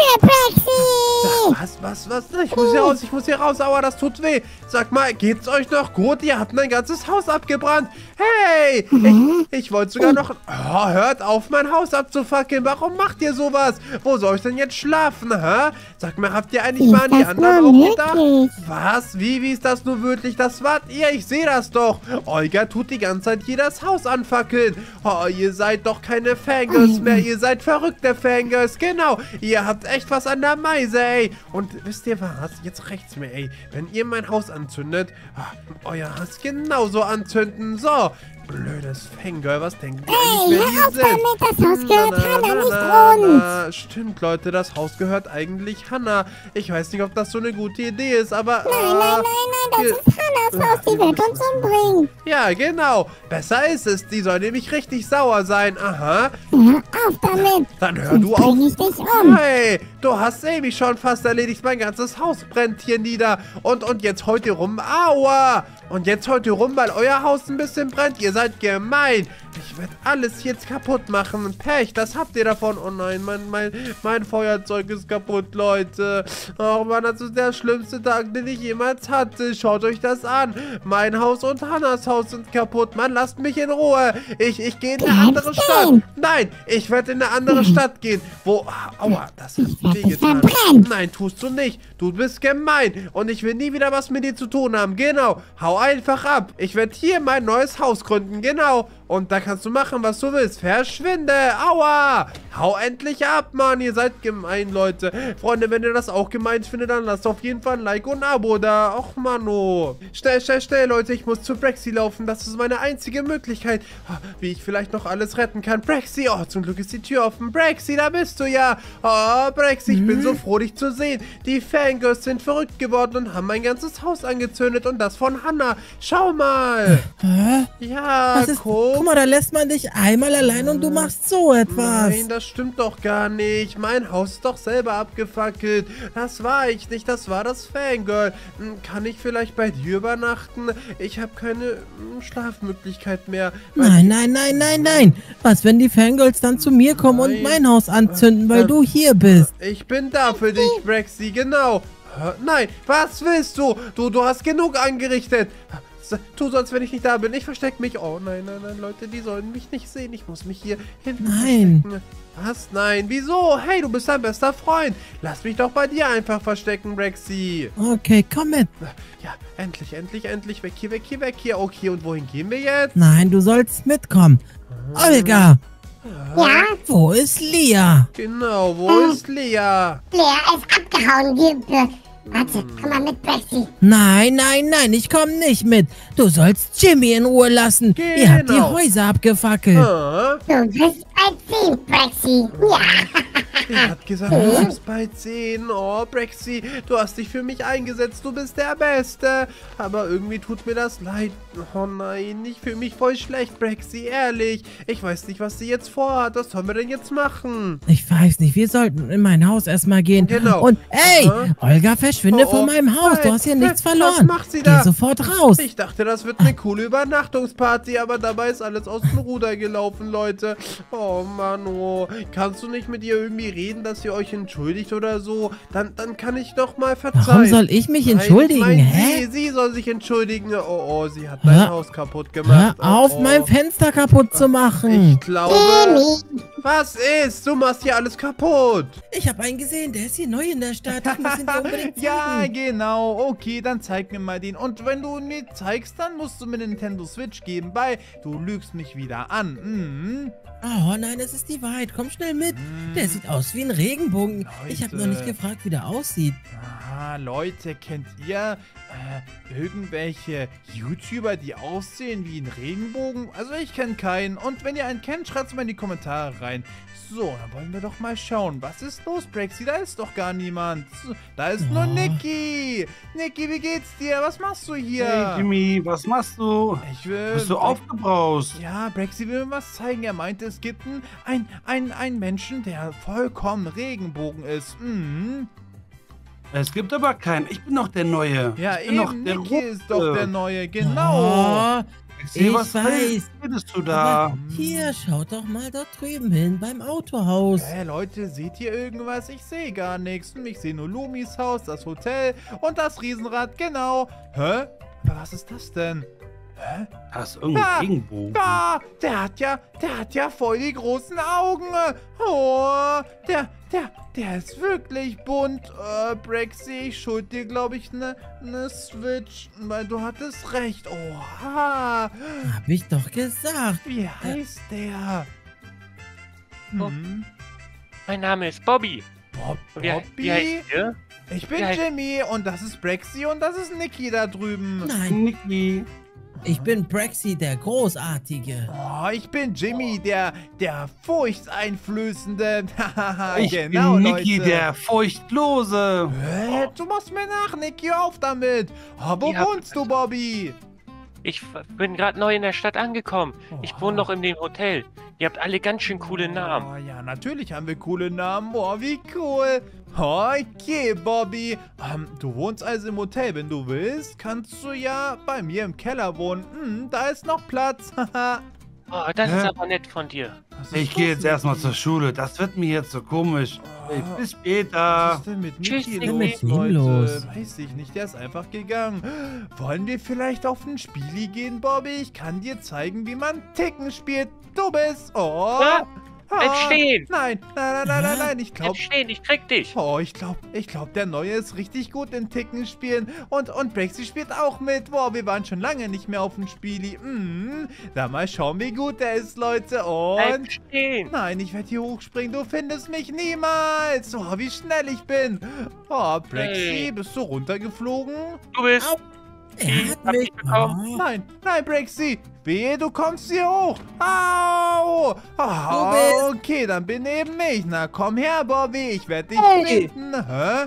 Was? Ich muss hier raus. Aua, das tut weh. Sag mal, geht's euch noch gut? Ihr habt mein ganzes Haus abgebrannt. Hey, ich wollte sogar noch... hört auf, mein Haus abzufackeln. Warum macht ihr sowas? Wo soll ich denn jetzt schlafen, hä? Sag mal, habt ihr eigentlich mal an die anderen auch gedacht? Was? Wie ist das nur wirklich? Das wart ihr, ich sehe das doch. Olga tut die ganze Zeit hier das Haus anfackeln. Oh, ihr seid doch keine Fangirls mehr. Ihr seid verrückte Fangirls. Genau, ihr habt echt was an der Meise, ey. Und wisst ihr was? Jetzt reicht's mir, ey. Wenn ihr mein Haus anzündet, euer Haus genauso anzünden. So, Blödes Fangirl, was denken die Hey, eigentlich, wer hör auf die sind? damit, das Haus gehört Hannah, nicht uns. Stimmt, Leute, das Haus gehört eigentlich Hannah. Ich weiß nicht, ob das so eine gute Idee ist, aber... Nein, das ist Hannahs Haus, die wird uns umbringen. Ja, genau. Besser ist es. Die soll nämlich richtig sauer sein. Aha. Hör auf damit, Dann hör sonst du auf. bring ich dich um. Hey, du hast Amy schon fast erledigt. Mein ganzes Haus brennt hier nieder. Und jetzt heult ihr rum. Aua. Und jetzt heult ihr rum, weil euer Haus ein bisschen brennt. Ihr seid gemein. Ich werde alles jetzt kaputt machen. Pech, das habt ihr davon. Oh nein, mein Feuerzeug ist kaputt, Leute. Oh Mann, das ist der schlimmste Tag, den ich jemals hatte. Schaut euch das an. Mein Haus und Hannas Haus sind kaputt. Mann, lasst mich in Ruhe. Ich gehe in eine andere Stadt. Nein, ich werde in eine andere Stadt gehen. Wo... Aua, das hat wehgetan. Nein, tust du nicht. Du bist gemein. Und ich will nie wieder was mit dir zu tun haben. Genau. Hau einfach ab. Ich werde hier mein neues Haus gründen. Genau. Und da kannst du machen, was du willst. Verschwinde. Aua. Hau endlich ab, Mann. Ihr seid gemein, Leute. Freunde, wenn ihr das auch gemein findet, dann lasst auf jeden Fall ein Like und ein Abo da. Och, Manno. Schnell, Leute. Ich muss zu Brexy laufen. Das ist meine einzige Möglichkeit, wie ich vielleicht noch alles retten kann. Brexy. Oh, zum Glück ist die Tür offen. Brexy, da bist du ja. Oh, Brexy, ich bin so froh, dich zu sehen. Die Fangirls sind verrückt geworden und haben mein ganzes Haus angezündet. Und das von Hannah. Schau mal. Hä? Ja, Was ist, guck mal, da lässt man dich einmal allein und du machst so etwas. Nein, das stimmt doch gar nicht. Mein Haus ist doch selber abgefackelt. Das war ich nicht, das war das Fangirl. Kann ich vielleicht bei dir übernachten? Ich habe keine Schlafmöglichkeit mehr. Nein. Was, wenn die Fangirls dann zu mir kommen und mein Haus anzünden, weil du hier bist? Ich bin da für dich, Brexy, genau. Nein, was willst du? Du hast genug angerichtet. Tu so, als wenn ich nicht da bin. Ich verstecke mich. Oh, nein, Leute, die sollen mich nicht sehen. Ich muss mich hier hinten verstecken. Was? Nein, wieso? Hey, du bist dein bester Freund. Lass mich doch bei dir einfach verstecken, Brexy. Okay, komm mit. Ja, endlich. Weg hier. Okay, und wohin gehen wir jetzt? Nein, du sollst mitkommen. Olga. Ja? Wo ist Lia? Genau, wo ist Lea? Lea ist abgehauen. Warte, komm mal mit, Brexy. Nein, ich komme nicht mit. Du sollst Jimmy in Ruhe lassen. Ihr habt die Häuser abgefackelt. Du bist bei 10, Brexy. Ja. Er hat gesagt, du bist bei 10. Oh, Brexy, du hast dich für mich eingesetzt. Du bist der Beste. Aber irgendwie tut mir das leid. Oh nein, ich fühle mich voll schlecht, Brexy, ehrlich. Ich weiß nicht, was sie jetzt vorhat. Was sollen wir denn jetzt machen? Ich weiß nicht, wir sollten in mein Haus erstmal gehen. Genau. Und, ey, Olga, verschwinde von meinem Haus. Du hast hier nichts verloren. Was macht sie da? Geh sofort raus. Ich dachte, das wird eine coole Übernachtungsparty, aber dabei ist alles aus dem Ruder gelaufen, Leute. Oh, Mann, oh. Kannst du nicht mit ihr irgendwie reden, dass ihr euch entschuldigt oder so? Dann kann ich doch mal verzeihen. Warum soll ich mich entschuldigen? Hä? Sie soll sich entschuldigen. Oh, sie hat dein Haus kaputt gemacht. Hör auf, mein Fenster kaputt zu machen. Ich glaube... Was ist? Du machst hier alles kaputt. Ich habe einen gesehen, der ist hier neu in der Stadt. Ich muss ihn dir unbedingt zeigen. Ja, genau. Okay, dann zeig mir mal den. Und wenn du ihn mir zeigst, dann musst du mir den Nintendo Switch geben, weil du lügst mich wieder an. Oh nein, es ist die Wahrheit. Komm schnell mit. Der sieht aus wie ein Regenbogen. Ich habe noch nicht gefragt, wie der aussieht. Ah, Leute, kennt ihr irgendwelche YouTuber, die aussehen wie ein Regenbogen? Also ich kenne keinen. Und wenn ihr einen kennt, schreibt es mal in die Kommentare rein. So, dann wollen wir doch mal schauen. Was ist los, Brexy? Da ist doch gar niemand. Da ist nur Niki. Niki, wie geht's dir? Was machst du hier? Hey, Jimmy, was machst du? Bist du aufgebraust? Ja, Brexy will mir was zeigen. Er meinte, es gibt einen Menschen, der vollkommen Regenbogen ist. Es gibt aber keinen. Ich bin doch der Neue. Ja, ich bin doch eben, der Niki Rote. ist doch der Neue. Genau. Ich was weiß. redest du da? Aber hier, schaut doch mal dort drüben hin, beim Autohaus. Leute, seht ihr irgendwas? Ich sehe gar nichts. Ich sehe nur Lumis Haus, das Hotel und das Riesenrad. Genau. Hä? Aber was ist das denn? Hä? Das ist irgendein Regenbogen. Der hat ja voll die großen Augen. Oh, der ist wirklich bunt. Brexy, ich schuld dir, glaube ich, ne Switch, weil du hattest recht. Oha. Hab ich doch gesagt. Wie heißt der? Mein Name ist Bobby. Bobby? Wie heißt ihr? Ich bin Jimmy und das ist Brexy und das ist Niki da drüben. Nein. Niki. Ich bin Braxy, der Großartige. Oh, ich bin Jimmy, der Furchteinflößende. Hahaha, Ich genau, bin Niki, Leute. der Furchtlose. Du machst mir nach, Niki, auf damit. Oh, wo Ja. wohnst du, Bobby? Ich bin gerade neu in der Stadt angekommen. Ich Oha. wohne noch in dem Hotel. Ihr habt alle ganz schön coole Namen. Oh, ja, natürlich haben wir coole Namen. Oh, wie cool. Okay, Bobby. Du wohnst also im Hotel. Wenn du willst, kannst du ja bei mir im Keller wohnen. Da ist noch Platz. Haha. Oh, das ist Hä? aber nett von dir. Was ist Ich gehe das jetzt mit erstmal dir? zur Schule. Das wird mir jetzt so komisch. Bis Was später. ist denn mit Tschüss, Niki Niki. los, Leute? los? Weiß ich nicht, der ist einfach gegangen. Wollen wir vielleicht auf ein Spieli gehen, Bobby? Ich kann dir zeigen, wie man Ticken spielt. Du bist... Oh! Ja, bleib stehen. Nein, nein, ich glaube... Bleib stehen, ich krieg dich. Oh, ich glaube, der Neue ist richtig gut in Ticken spielen. Und Braxy spielt auch mit. Boah, wir waren schon lange nicht mehr auf dem Spieli. Da mal schauen, wie gut der ist, Leute. Bleib Und... stehen. Nein, ich werde hier hochspringen. Du findest mich niemals. Oh, wie schnell ich bin. Oh, Braxy, Hey. bist du runtergeflogen? Du bist... Au. Er hat hab mich... dich bekommen. Oh. Nein, Braxy. Wehe, du kommst hier hoch. Au. Oh, bist- okay, dann beneben mich. Na, komm her, Bobby. Ich werde dich Hey. finden. Hä?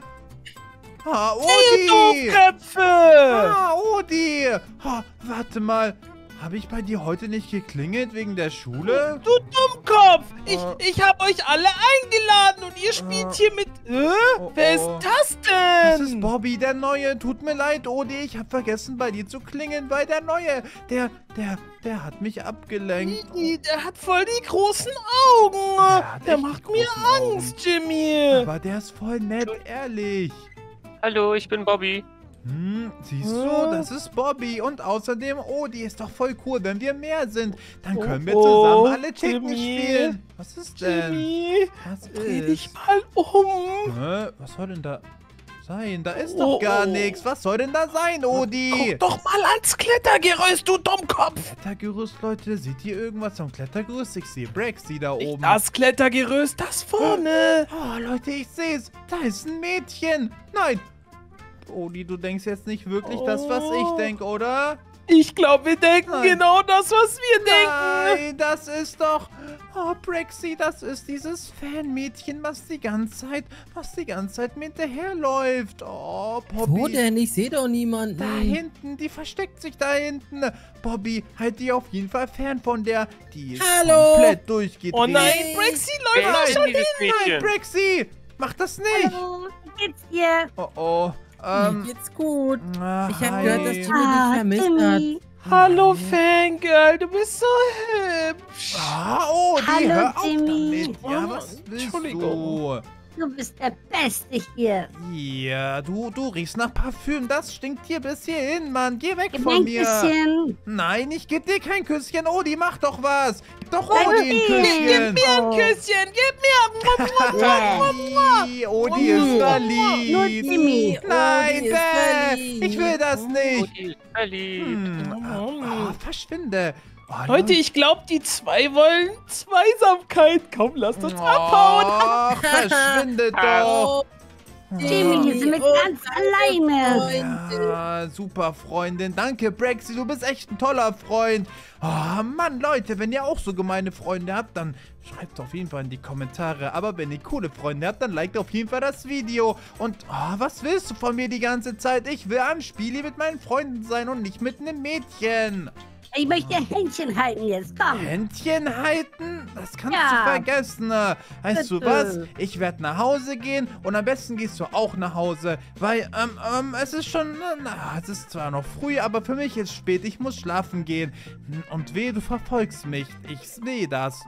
Ah, Hey, Odi. Doofköpfe! Ah, Odi. Ah, warte mal. Habe ich bei dir heute nicht geklingelt wegen der Schule? Du Dummkopf! Äh. Ich hab euch alle eingeladen und ihr spielt hier mit... Oh, Wer ist oh. das Das ist denn? Bobby, der Neue. Tut mir leid, Odi. Ich habe vergessen, bei dir zu klingeln, weil der Neue, der hat mich abgelenkt. Der hat voll die großen Augen. hat Der echt macht die mir großen Augen. Angst, Jimmy. Aber der ist voll nett, ehrlich. Hallo, ich bin Bobby. Siehst du, das ist Bobby. Und außerdem, Odi, ist doch voll cool, wenn wir mehr sind. Dann können wir zusammen alle Ticken Jimmy. spielen. Was ist denn? Jimmy, Was dreh dich ist? mal um. Hä? Was soll denn da sein? Da ist doch gar nichts. Was soll denn da sein, Odi? Guck doch mal ans Klettergerüst, du Dummkopf. Klettergerüst, Leute. Seht ihr irgendwas am Klettergerüst? Ich sehe Braxy da oben. Das Klettergerüst, das vorne. Oh, Leute, ich sehe es. Da ist ein Mädchen. Nein. Odi, du denkst jetzt nicht wirklich das, was ich denke, oder? Ich glaube, wir denken Nein. genau das, was wir denken. Nein, das ist doch... Oh, Braxy, das ist dieses Fanmädchen, was die ganze Zeit mit hinterherläuft. Oh, Bobby. Wo denn? Ich sehe doch niemanden. Da hinten, die versteckt sich da hinten. Bobby, halt dich auf jeden Fall fern von der. Die ist Hallo. komplett durchgedreht. Oh nein, Braxy läuft Wer da ist schon denn dieses Nein, Mädchen? Braxy, mach das nicht. Hallo, wie geht's dir? Oh, oh. Mir geht's gut. Ich habe gehört, dass Jimmy dich vermisst hat. Jimmy. Hallo, Fangirl, du bist so hübsch. Oh, die Hallo, hör auf Jimmy. damit. Ja, was willst Entschuldigung. Du bist der Beste hier. du? Ja, du riechst nach Parfüm. Das stinkt hier bis hierhin, Mann. Geh weg Gib von mir ein mir. Küsschen. Nein, ich geb dir kein Küsschen. Odi, mach doch was. Gib doch Nein, Odi ein gib Küsschen. Gib mir ein Küsschen, gib mir. Odi ist Nur verliebt. Jimmy. Nein, Odi ist Dad, ich will das Oh, nicht. die ist verliebt. Verschwinde. Oh, Leute, ich glaube, die zwei wollen Zweisamkeit. Komm, lasst uns abhauen. Oh, verschwinde doch. Jimmy, wir sind mit ganz alleine. Ja, super Freundin. Danke, Braxy. Du bist echt ein toller Freund. Oh, Mann, Leute, wenn ihr auch so gemeine Freunde habt, dann schreibt auf jeden Fall in die Kommentare. Aber wenn ihr coole Freunde habt, dann liked auf jeden Fall das Video. Und was willst du von mir die ganze Zeit? Ich will an Spiele mit meinen Freunden sein und nicht mit einem Mädchen. Ich möchte Händchen halten jetzt, komm. Händchen halten? Das kannst Ja. du vergessen. Weißt du Bitte. was? Ich werde nach Hause gehen und am besten gehst du auch nach Hause. Weil, es ist schon, es ist zwar noch früh, aber für mich ist spät. Ich muss schlafen gehen. Und weh, du verfolgst mich. Ich sehe das.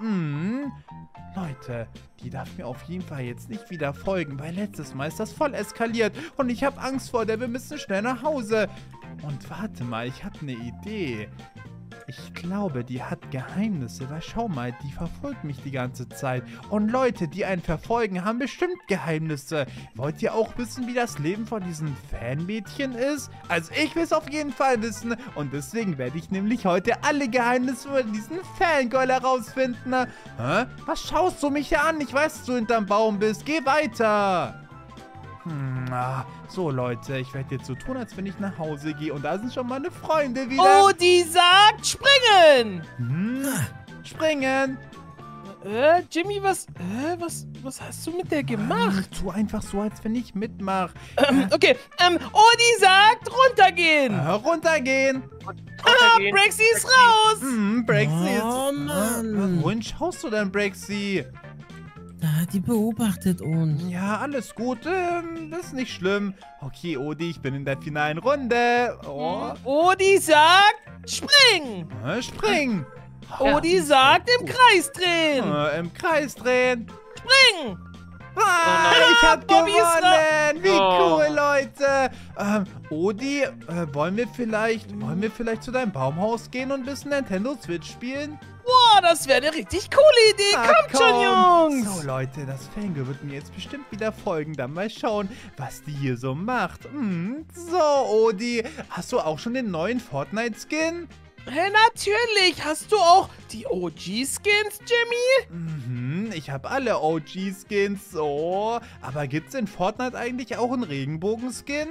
Leute, die darf mir auf jeden Fall jetzt nicht wieder folgen, weil letztes Mal ist das voll eskaliert und ich habe Angst vor der. Wir müssen schnell nach Hause. Und warte mal, ich habe eine Idee. Ich glaube, die hat Geheimnisse, weil schau mal, die verfolgt mich die ganze Zeit. Und Leute, die einen verfolgen, haben bestimmt Geheimnisse. Wollt ihr auch wissen, wie das Leben von diesem Fanmädchen ist? Also ich will es auf jeden Fall wissen. Und deswegen werde ich nämlich heute alle Geheimnisse über diesen Fangirl herausfinden. Hä? Was schaust du mich hier an? Ich weiß, dass du hinterm Baum bist. Geh weiter. So, Leute, ich werde jetzt so tun, als wenn ich nach Hause gehe. Und da sind schon meine Freunde wieder. Oh, die sagt springen. Springen. Jimmy, was hast du mit der gemacht? Tu einfach so, als wenn ich mitmache. Okay, die sagt runtergehen. Runtergehen. Braxy ist raus. Braxy ist... Oh, Mann. Wohin schaust du denn, Braxy? Die beobachtet uns. Ja, alles gut. Das ist nicht schlimm. Okay, Odi, ich bin in der finalen Runde. Die sagt spring. Spring. Die sagt im Kreis drehen. Im Kreis drehen. Spring. Ich hab Bobby ist gewonnen! Wie Oh. cool, Leute! Odi, wollen wir vielleicht zu deinem Baumhaus gehen und ein bisschen Nintendo Switch spielen? Boah, das wäre eine richtig coole Idee. Kommt schon, Jungs. So, Leute, das Fangirl wird mir jetzt bestimmt wieder folgen. Dann mal schauen, was die hier so macht. So, Odi, hast du auch schon den neuen Fortnite-Skin? Hey, natürlich. Hast du auch die OG-Skins, Jimmy? Ich habe alle OG-Skins, so. Aber gibt's in Fortnite eigentlich auch einen Regenbogen-Skin?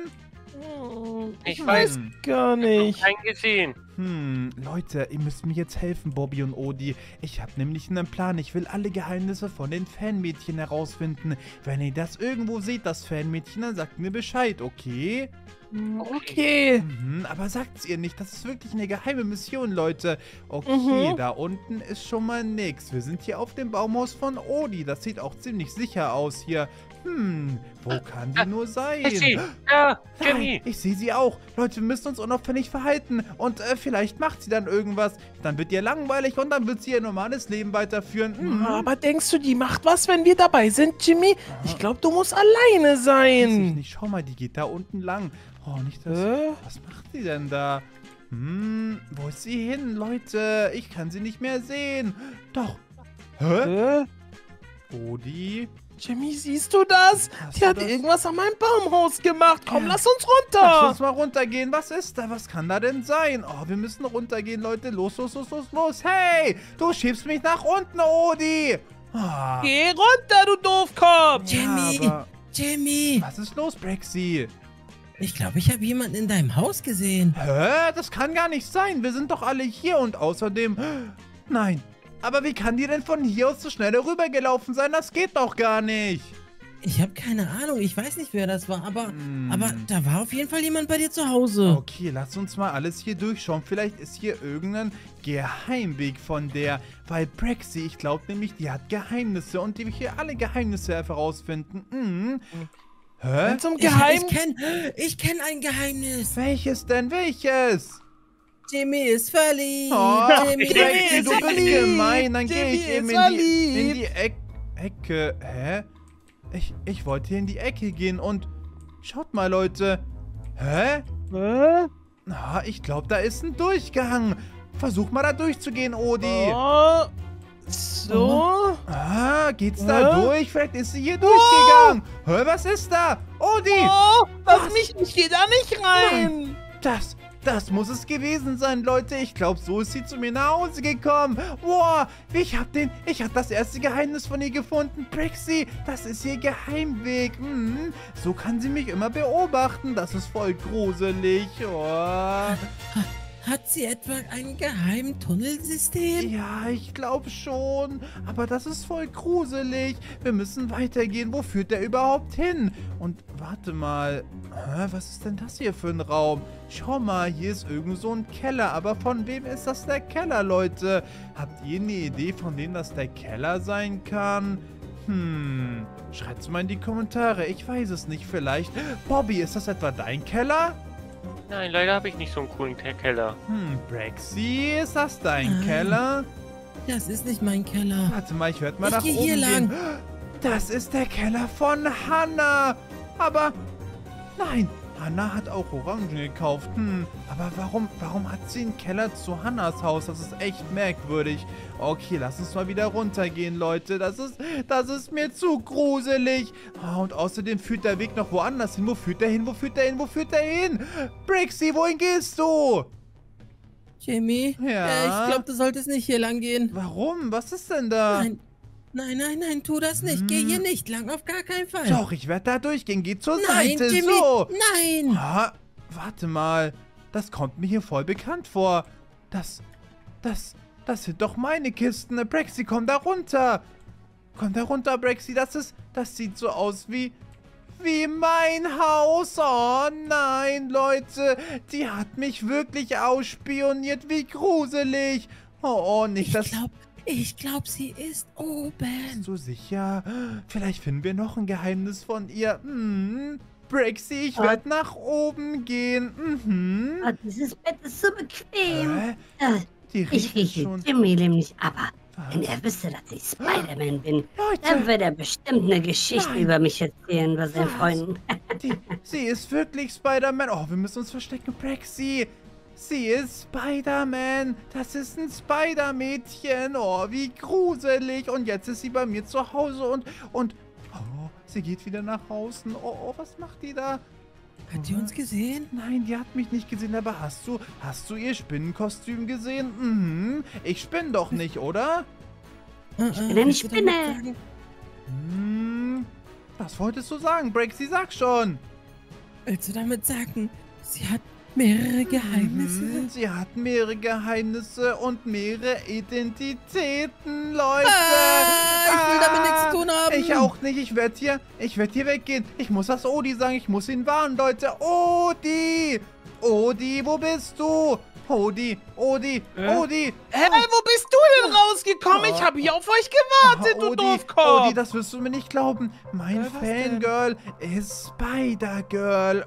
Ich weiß Gar nicht. keinen gesehen. Leute, ihr müsst mir jetzt helfen, Bobby und Odi. Ich habe nämlich einen Plan. Ich will alle Geheimnisse von den Fanmädchen herausfinden. Wenn ihr das irgendwo seht, das Fanmädchen, dann sagt mir Bescheid, okay? Okay. Aber sagt's ihr nicht. Das ist wirklich eine geheime Mission, Leute. Okay, da unten ist schon mal nix. Wir sind hier auf dem Baumhaus von Odi. Das sieht auch ziemlich sicher aus hier. Wo kann die nur sein? Ja, Nein, Jimmy. ich sehe sie auch. Leute, wir müssen uns unauffällig verhalten. Und vielleicht macht sie dann irgendwas. Dann wird ihr langweilig und dann wird sie ihr normales Leben weiterführen. Aber denkst du, die macht was, wenn wir dabei sind, Jimmy? Ich glaube, du musst alleine Weiß ich sein. nicht. Schau mal, die geht da unten lang. Oh, nicht das. Was macht sie denn da? Wo ist sie hin, Leute? Ich kann sie nicht mehr sehen. Doch. Hä? Odi? Jimmy, siehst du das? Hast Die du hat das? irgendwas an meinem Baumhaus gemacht. Komm, Ja. lass uns Lass runter. uns mal runtergehen. Was ist da? Was kann da denn sein? Oh, wir müssen runtergehen, Leute. Los. Hey, du schiebst mich nach unten, Odi. Ah, Geh runter, du Doofkopf. Jimmy, aber- Jimmy, was ist los, Braxy? ich glaube, ich habe jemanden in deinem Haus gesehen. Hä? Das kann gar nicht sein. Wir sind doch alle hier und außerdem... Nein. Aber wie kann die denn von hier aus so schnell rübergelaufen sein? Das geht doch gar nicht. Ich habe keine Ahnung, ich weiß nicht, wer das war, aber da war auf jeden Fall jemand bei dir zu Hause. Okay, lass uns mal alles hier durchschauen. Vielleicht ist hier irgendein Geheimweg von der. Weil Braxy, ich glaube nämlich, die hat Geheimnisse und die will hier alle Geheimnisse herausfinden. Hä? Zum Geheim... Ich kenn ein Geheimnis. Welches denn? Welches? Jimmy ist verliebt. Oh, Jimmy Braxy, ist du bist verliebt. gemein. Dann gehe ich Jimmy eben ist in die Ecke. Hä? Ich wollte hier in die Ecke gehen und... Schaut mal, Leute. Hä? Ich glaube, da ist ein Durchgang. Versuch mal da durchzugehen, Odi. So? Geht's da durch? Vielleicht ist sie hier durchgegangen. Hä, was ist da? Odi! Lass mich, ich geh da nicht rein. Das muss es gewesen sein, Leute. Ich glaube, so ist sie zu mir nach Hause gekommen. Boah, ich hab das erste Geheimnis von ihr gefunden. Braxy, das ist ihr Geheimweg. So kann sie mich immer beobachten. Das ist voll gruselig. Oh. Hat sie etwa ein geheimen Tunnelsystem? Ja, ich glaube schon. Aber das ist voll gruselig. Wir müssen weitergehen. Wo führt der überhaupt hin? Und warte mal. Was ist denn das hier für ein Raum? Schau mal, hier ist irgend so ein Keller. Aber von wem ist das der Keller, Leute? Habt ihr eine Idee, von wem das der Keller sein kann? Schreibt's mal in die Kommentare. Ich weiß es nicht. Vielleicht. Bobby, ist das etwa dein Keller? Nein, leider habe ich nicht so einen coolen Keller. Braxy, ist das dein Nein. Keller? Das ist nicht mein Keller. Warte mal, ich werde mal Ich nach geh oben hier lang. gehen. Das ist der Keller von Hannah. Aber, nein, Hannah hat auch Orangen gekauft. Aber warum hat sie einen Keller zu Hannahs Haus? Das ist echt merkwürdig. Okay, lass uns mal wieder runtergehen, Leute. Das ist mir zu gruselig. Und außerdem führt der Weg noch woanders hin. Wo führt der hin? Braxy, wohin gehst du? Jimmy? Ja? Ich glaube, du solltest nicht hier lang gehen. Warum? Was ist denn da? Nein, Nein, nein, nein, tu das nicht. Geh hier nicht lang, auf gar keinen Fall. Doch, ich werde da durchgehen. Geh zur Nein, Seite. Jimmy, So. nein. Ah, warte mal. Das kommt mir hier voll bekannt vor. Das sind doch meine Kisten. Brexy, komm da runter. Komm da runter, Brexy. Das sieht so aus wie mein Haus. Oh nein, Leute. Die hat mich wirklich ausspioniert. Wie gruselig. Oh, nicht das... Ich glaube, sie ist oben. Bist du sicher? Vielleicht finden wir noch ein Geheimnis von ihr. Brexy, ich werde nach oben gehen. Oh, dieses Bett ist so bequem. Die Ich riecht rieche schon. Jimmy nämlich, aber Was? wenn er wüsste, dass ich Spider-Man bin, Leute. dann würde er bestimmt eine Geschichte Nein. über mich erzählen bei seinen Was? Freunden. Sie ist wirklich Spider-Man. Oh, wir müssen uns verstecken, Brexy. Sie ist Spider-Man. Das ist ein Spider-Mädchen. Oh, wie gruselig. Und jetzt ist sie bei mir zu Hause und oh, sie geht wieder nach außen. Oh, was macht die da? Hat die uns gesehen? Nein, die hat mich nicht gesehen, aber hast du ihr Spinnenkostüm gesehen? Ich spinne doch nicht, oder? bin eine willst du damit Spinne. sagen- Was wolltest du sagen, Brexy? Sag schon. Willst du damit sagen, sie hat mehrere Geheimnisse? Sie hat mehrere Geheimnisse und mehrere Identitäten, Leute. Ich will damit nichts zu tun haben. Ich auch nicht. Ich werd hier weggehen. Ich muss das Odi sagen. Ich muss ihn warnen, Leute. Odi! Odi, wo bist du? Odi. Wo bist du denn rausgekommen? Ich habe hier auf euch gewartet, du Doofkopf. Odi, das wirst du mir nicht glauben. Mein was denn? Fangirl ist Spider-Girl.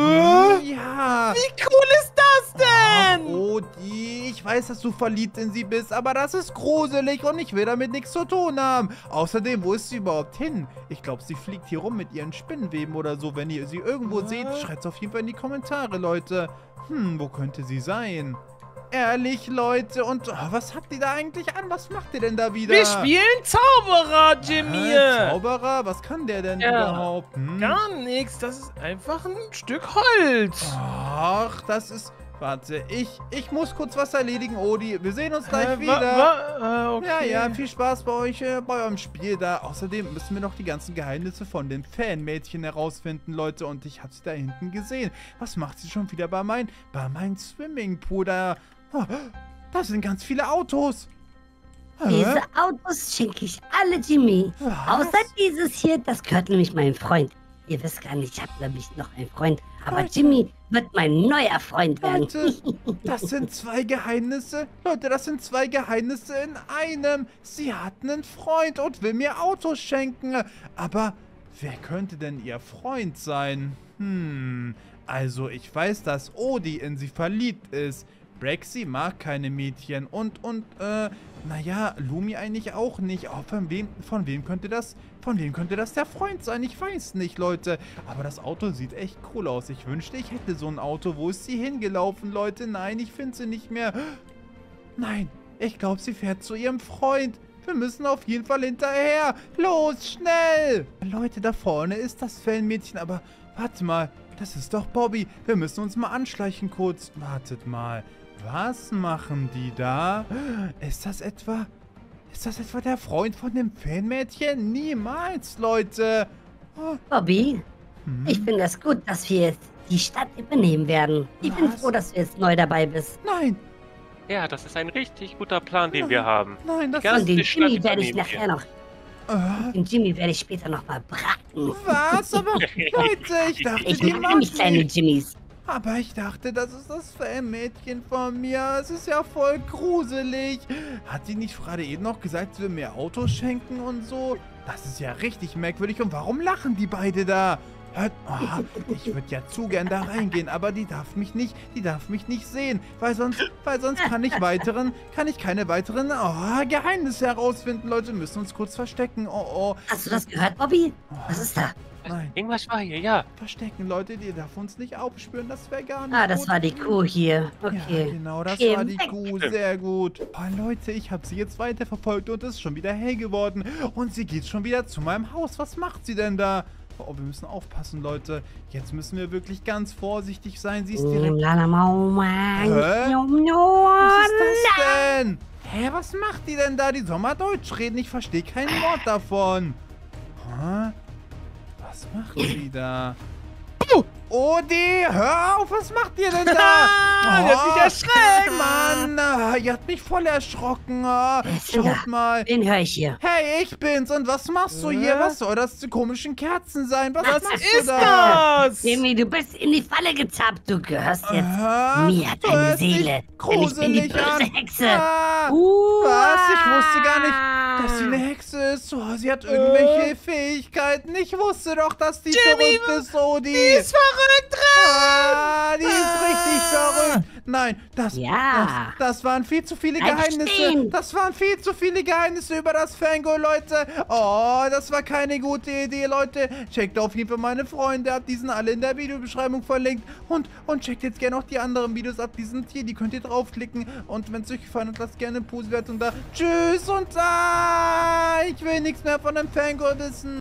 Ja. Wie cool ist das denn? Odi, ich weiß, dass du verliebt in sie bist, aber das ist gruselig und ich will damit nichts zu tun haben. Außerdem, wo ist sie überhaupt hin? Ich glaube, sie fliegt hier rum mit ihren Spinnenweben oder so. Wenn ihr sie irgendwo seht, schreibt es auf jeden Fall in die Kommentare, Leute. Wo könnte sie sein? Ehrlich, Leute. Und was habt ihr da eigentlich an? Was macht ihr denn da wieder? Wir spielen Zauberer, Jimmy. Zauberer? Was kann der denn Ja. überhaupt? Gar nichts. Das ist einfach ein Stück Holz. Ach, das ist... Warte, ich muss kurz was erledigen, Odi. Wir sehen uns gleich wieder. Okay. Ja, viel Spaß bei euch, bei eurem Spiel da. Außerdem müssen wir noch die ganzen Geheimnisse von den Fanmädchen herausfinden, Leute. Und ich habe sie da hinten gesehen. Was macht sie schon wieder bei meinem Swimmingpool da? Oh, da sind ganz viele Autos. Diese Autos schenke ich alle Jimmy. Was? Außer dieses hier, das gehört nämlich meinem Freund. Ihr wisst gar nicht, ich habe nämlich noch einen Freund. Aber Leute. Jimmy wird mein neuer Freund werden. Leute, das sind zwei Geheimnisse. Leute, das sind zwei Geheimnisse in einem. Sie hat einen Freund und will mir Autos schenken. Aber wer könnte denn ihr Freund sein? Also ich weiß, dass Odi in sie verliebt ist. Brexy mag keine Mädchen und naja, Lumi eigentlich auch nicht. Oh, von wem könnte das der Freund sein? Ich weiß nicht, Leute. Aber das Auto sieht echt cool aus. Ich wünschte, ich hätte so ein Auto. Wo ist sie hingelaufen, Leute? Nein, ich finde sie nicht mehr. Nein, ich glaube, sie fährt zu ihrem Freund. Wir müssen auf jeden Fall hinterher. Los, schnell! Leute, da vorne ist das Fanmädchen, aber warte mal. Das ist doch Bobby. Wir müssen uns mal anschleichen kurz. Wartet mal. Was machen die da? Ist das etwa der Freund von dem Fanmädchen? Niemals, Leute. Oh, Bobby, ich finde es gut, dass wir jetzt die Stadt übernehmen werden. Ich bin Was? froh, dass du jetzt neu dabei bist. nein, Ja, das ist ein richtig guter Plan, den wir haben. nein, das Ja, Und den die Stadt Jimmy werde ich übernehmen nachher noch. Den Jimmy werde ich später noch mal braten. Was? Aber, Leute, ich dachte, Ich die mag mag nämlich kleine mich. Jimmys. Aber ich dachte, das ist das Fanmädchen von mir. Es ist ja voll gruselig. Hat sie nicht gerade eben noch gesagt, sie will mir Autos schenken und so? Das ist ja richtig merkwürdig. Und warum lachen die beide da? Ich würde ja zu gern da reingehen, aber die darf mich nicht sehen, weil sonst kann ich keine weiteren Geheimnisse herausfinden. Leute, wir müssen uns kurz verstecken. Oh. Hast du das gehört, Bobby? Was ist da? Nein, Irgendwas war hier, ja. verstecken, Leute, die darf uns nicht aufspüren. Das wäre gar nicht Ah, das gut. war die Kuh hier. Ja, Okay. genau, das Geh war die weg. Kuh. Sehr gut. Oh, Leute, ich habe sie jetzt weiterverfolgt und es ist schon wieder hell geworden. Und sie geht schon wieder zu meinem Haus. Was macht sie denn da? Oh, wir müssen aufpassen, Leute. Jetzt müssen wir wirklich ganz vorsichtig sein. Sie ist direkt... Was Was ist das denn? Hä, was macht die denn da? Die soll mal Deutsch reden. Ich verstehe kein Wort davon. Hä? Was macht sie da? Odi, hör auf, was macht ihr denn da? Der hat mich erschreckt. Mann, ihr habt mich voll erschrocken. Schaut mal. Den höre ich hier. Hey, ich bin's. Und was machst du hier? Was soll das für komischen Kerzen sein? Was machst du Ist da? das? Jimmy, du bist in die Falle gezappt. Du gehörst jetzt Aha, mir, du deine hörst dich Seele. Denn ich bin die gruselig böse an. Hexe. Was? Ich wusste gar nicht, dass sie eine Hexe ist. Oh, sie hat irgendwelche Fähigkeiten. Ich wusste doch, dass die verrückt ist, Odi. Die ist verrückt dran. Die ist richtig verrückt. Nein, Ja. das waren viel zu viele Bleib Geheimnisse. stehen. Das waren viel zu viele Geheimnisse über das Fangirl, Leute. Oh, das war keine gute Idee, Leute. Checkt auf jeden Fall meine Freunde ab. Die sind alle in der Videobeschreibung verlinkt. Und checkt jetzt gerne auch die anderen Videos ab. Die sind hier, die könnt ihr draufklicken. Und wenn es euch gefallen hat, lasst gerne eine Positivwertung da. Tschüss und ich will nichts mehr von dem Fangirl wissen.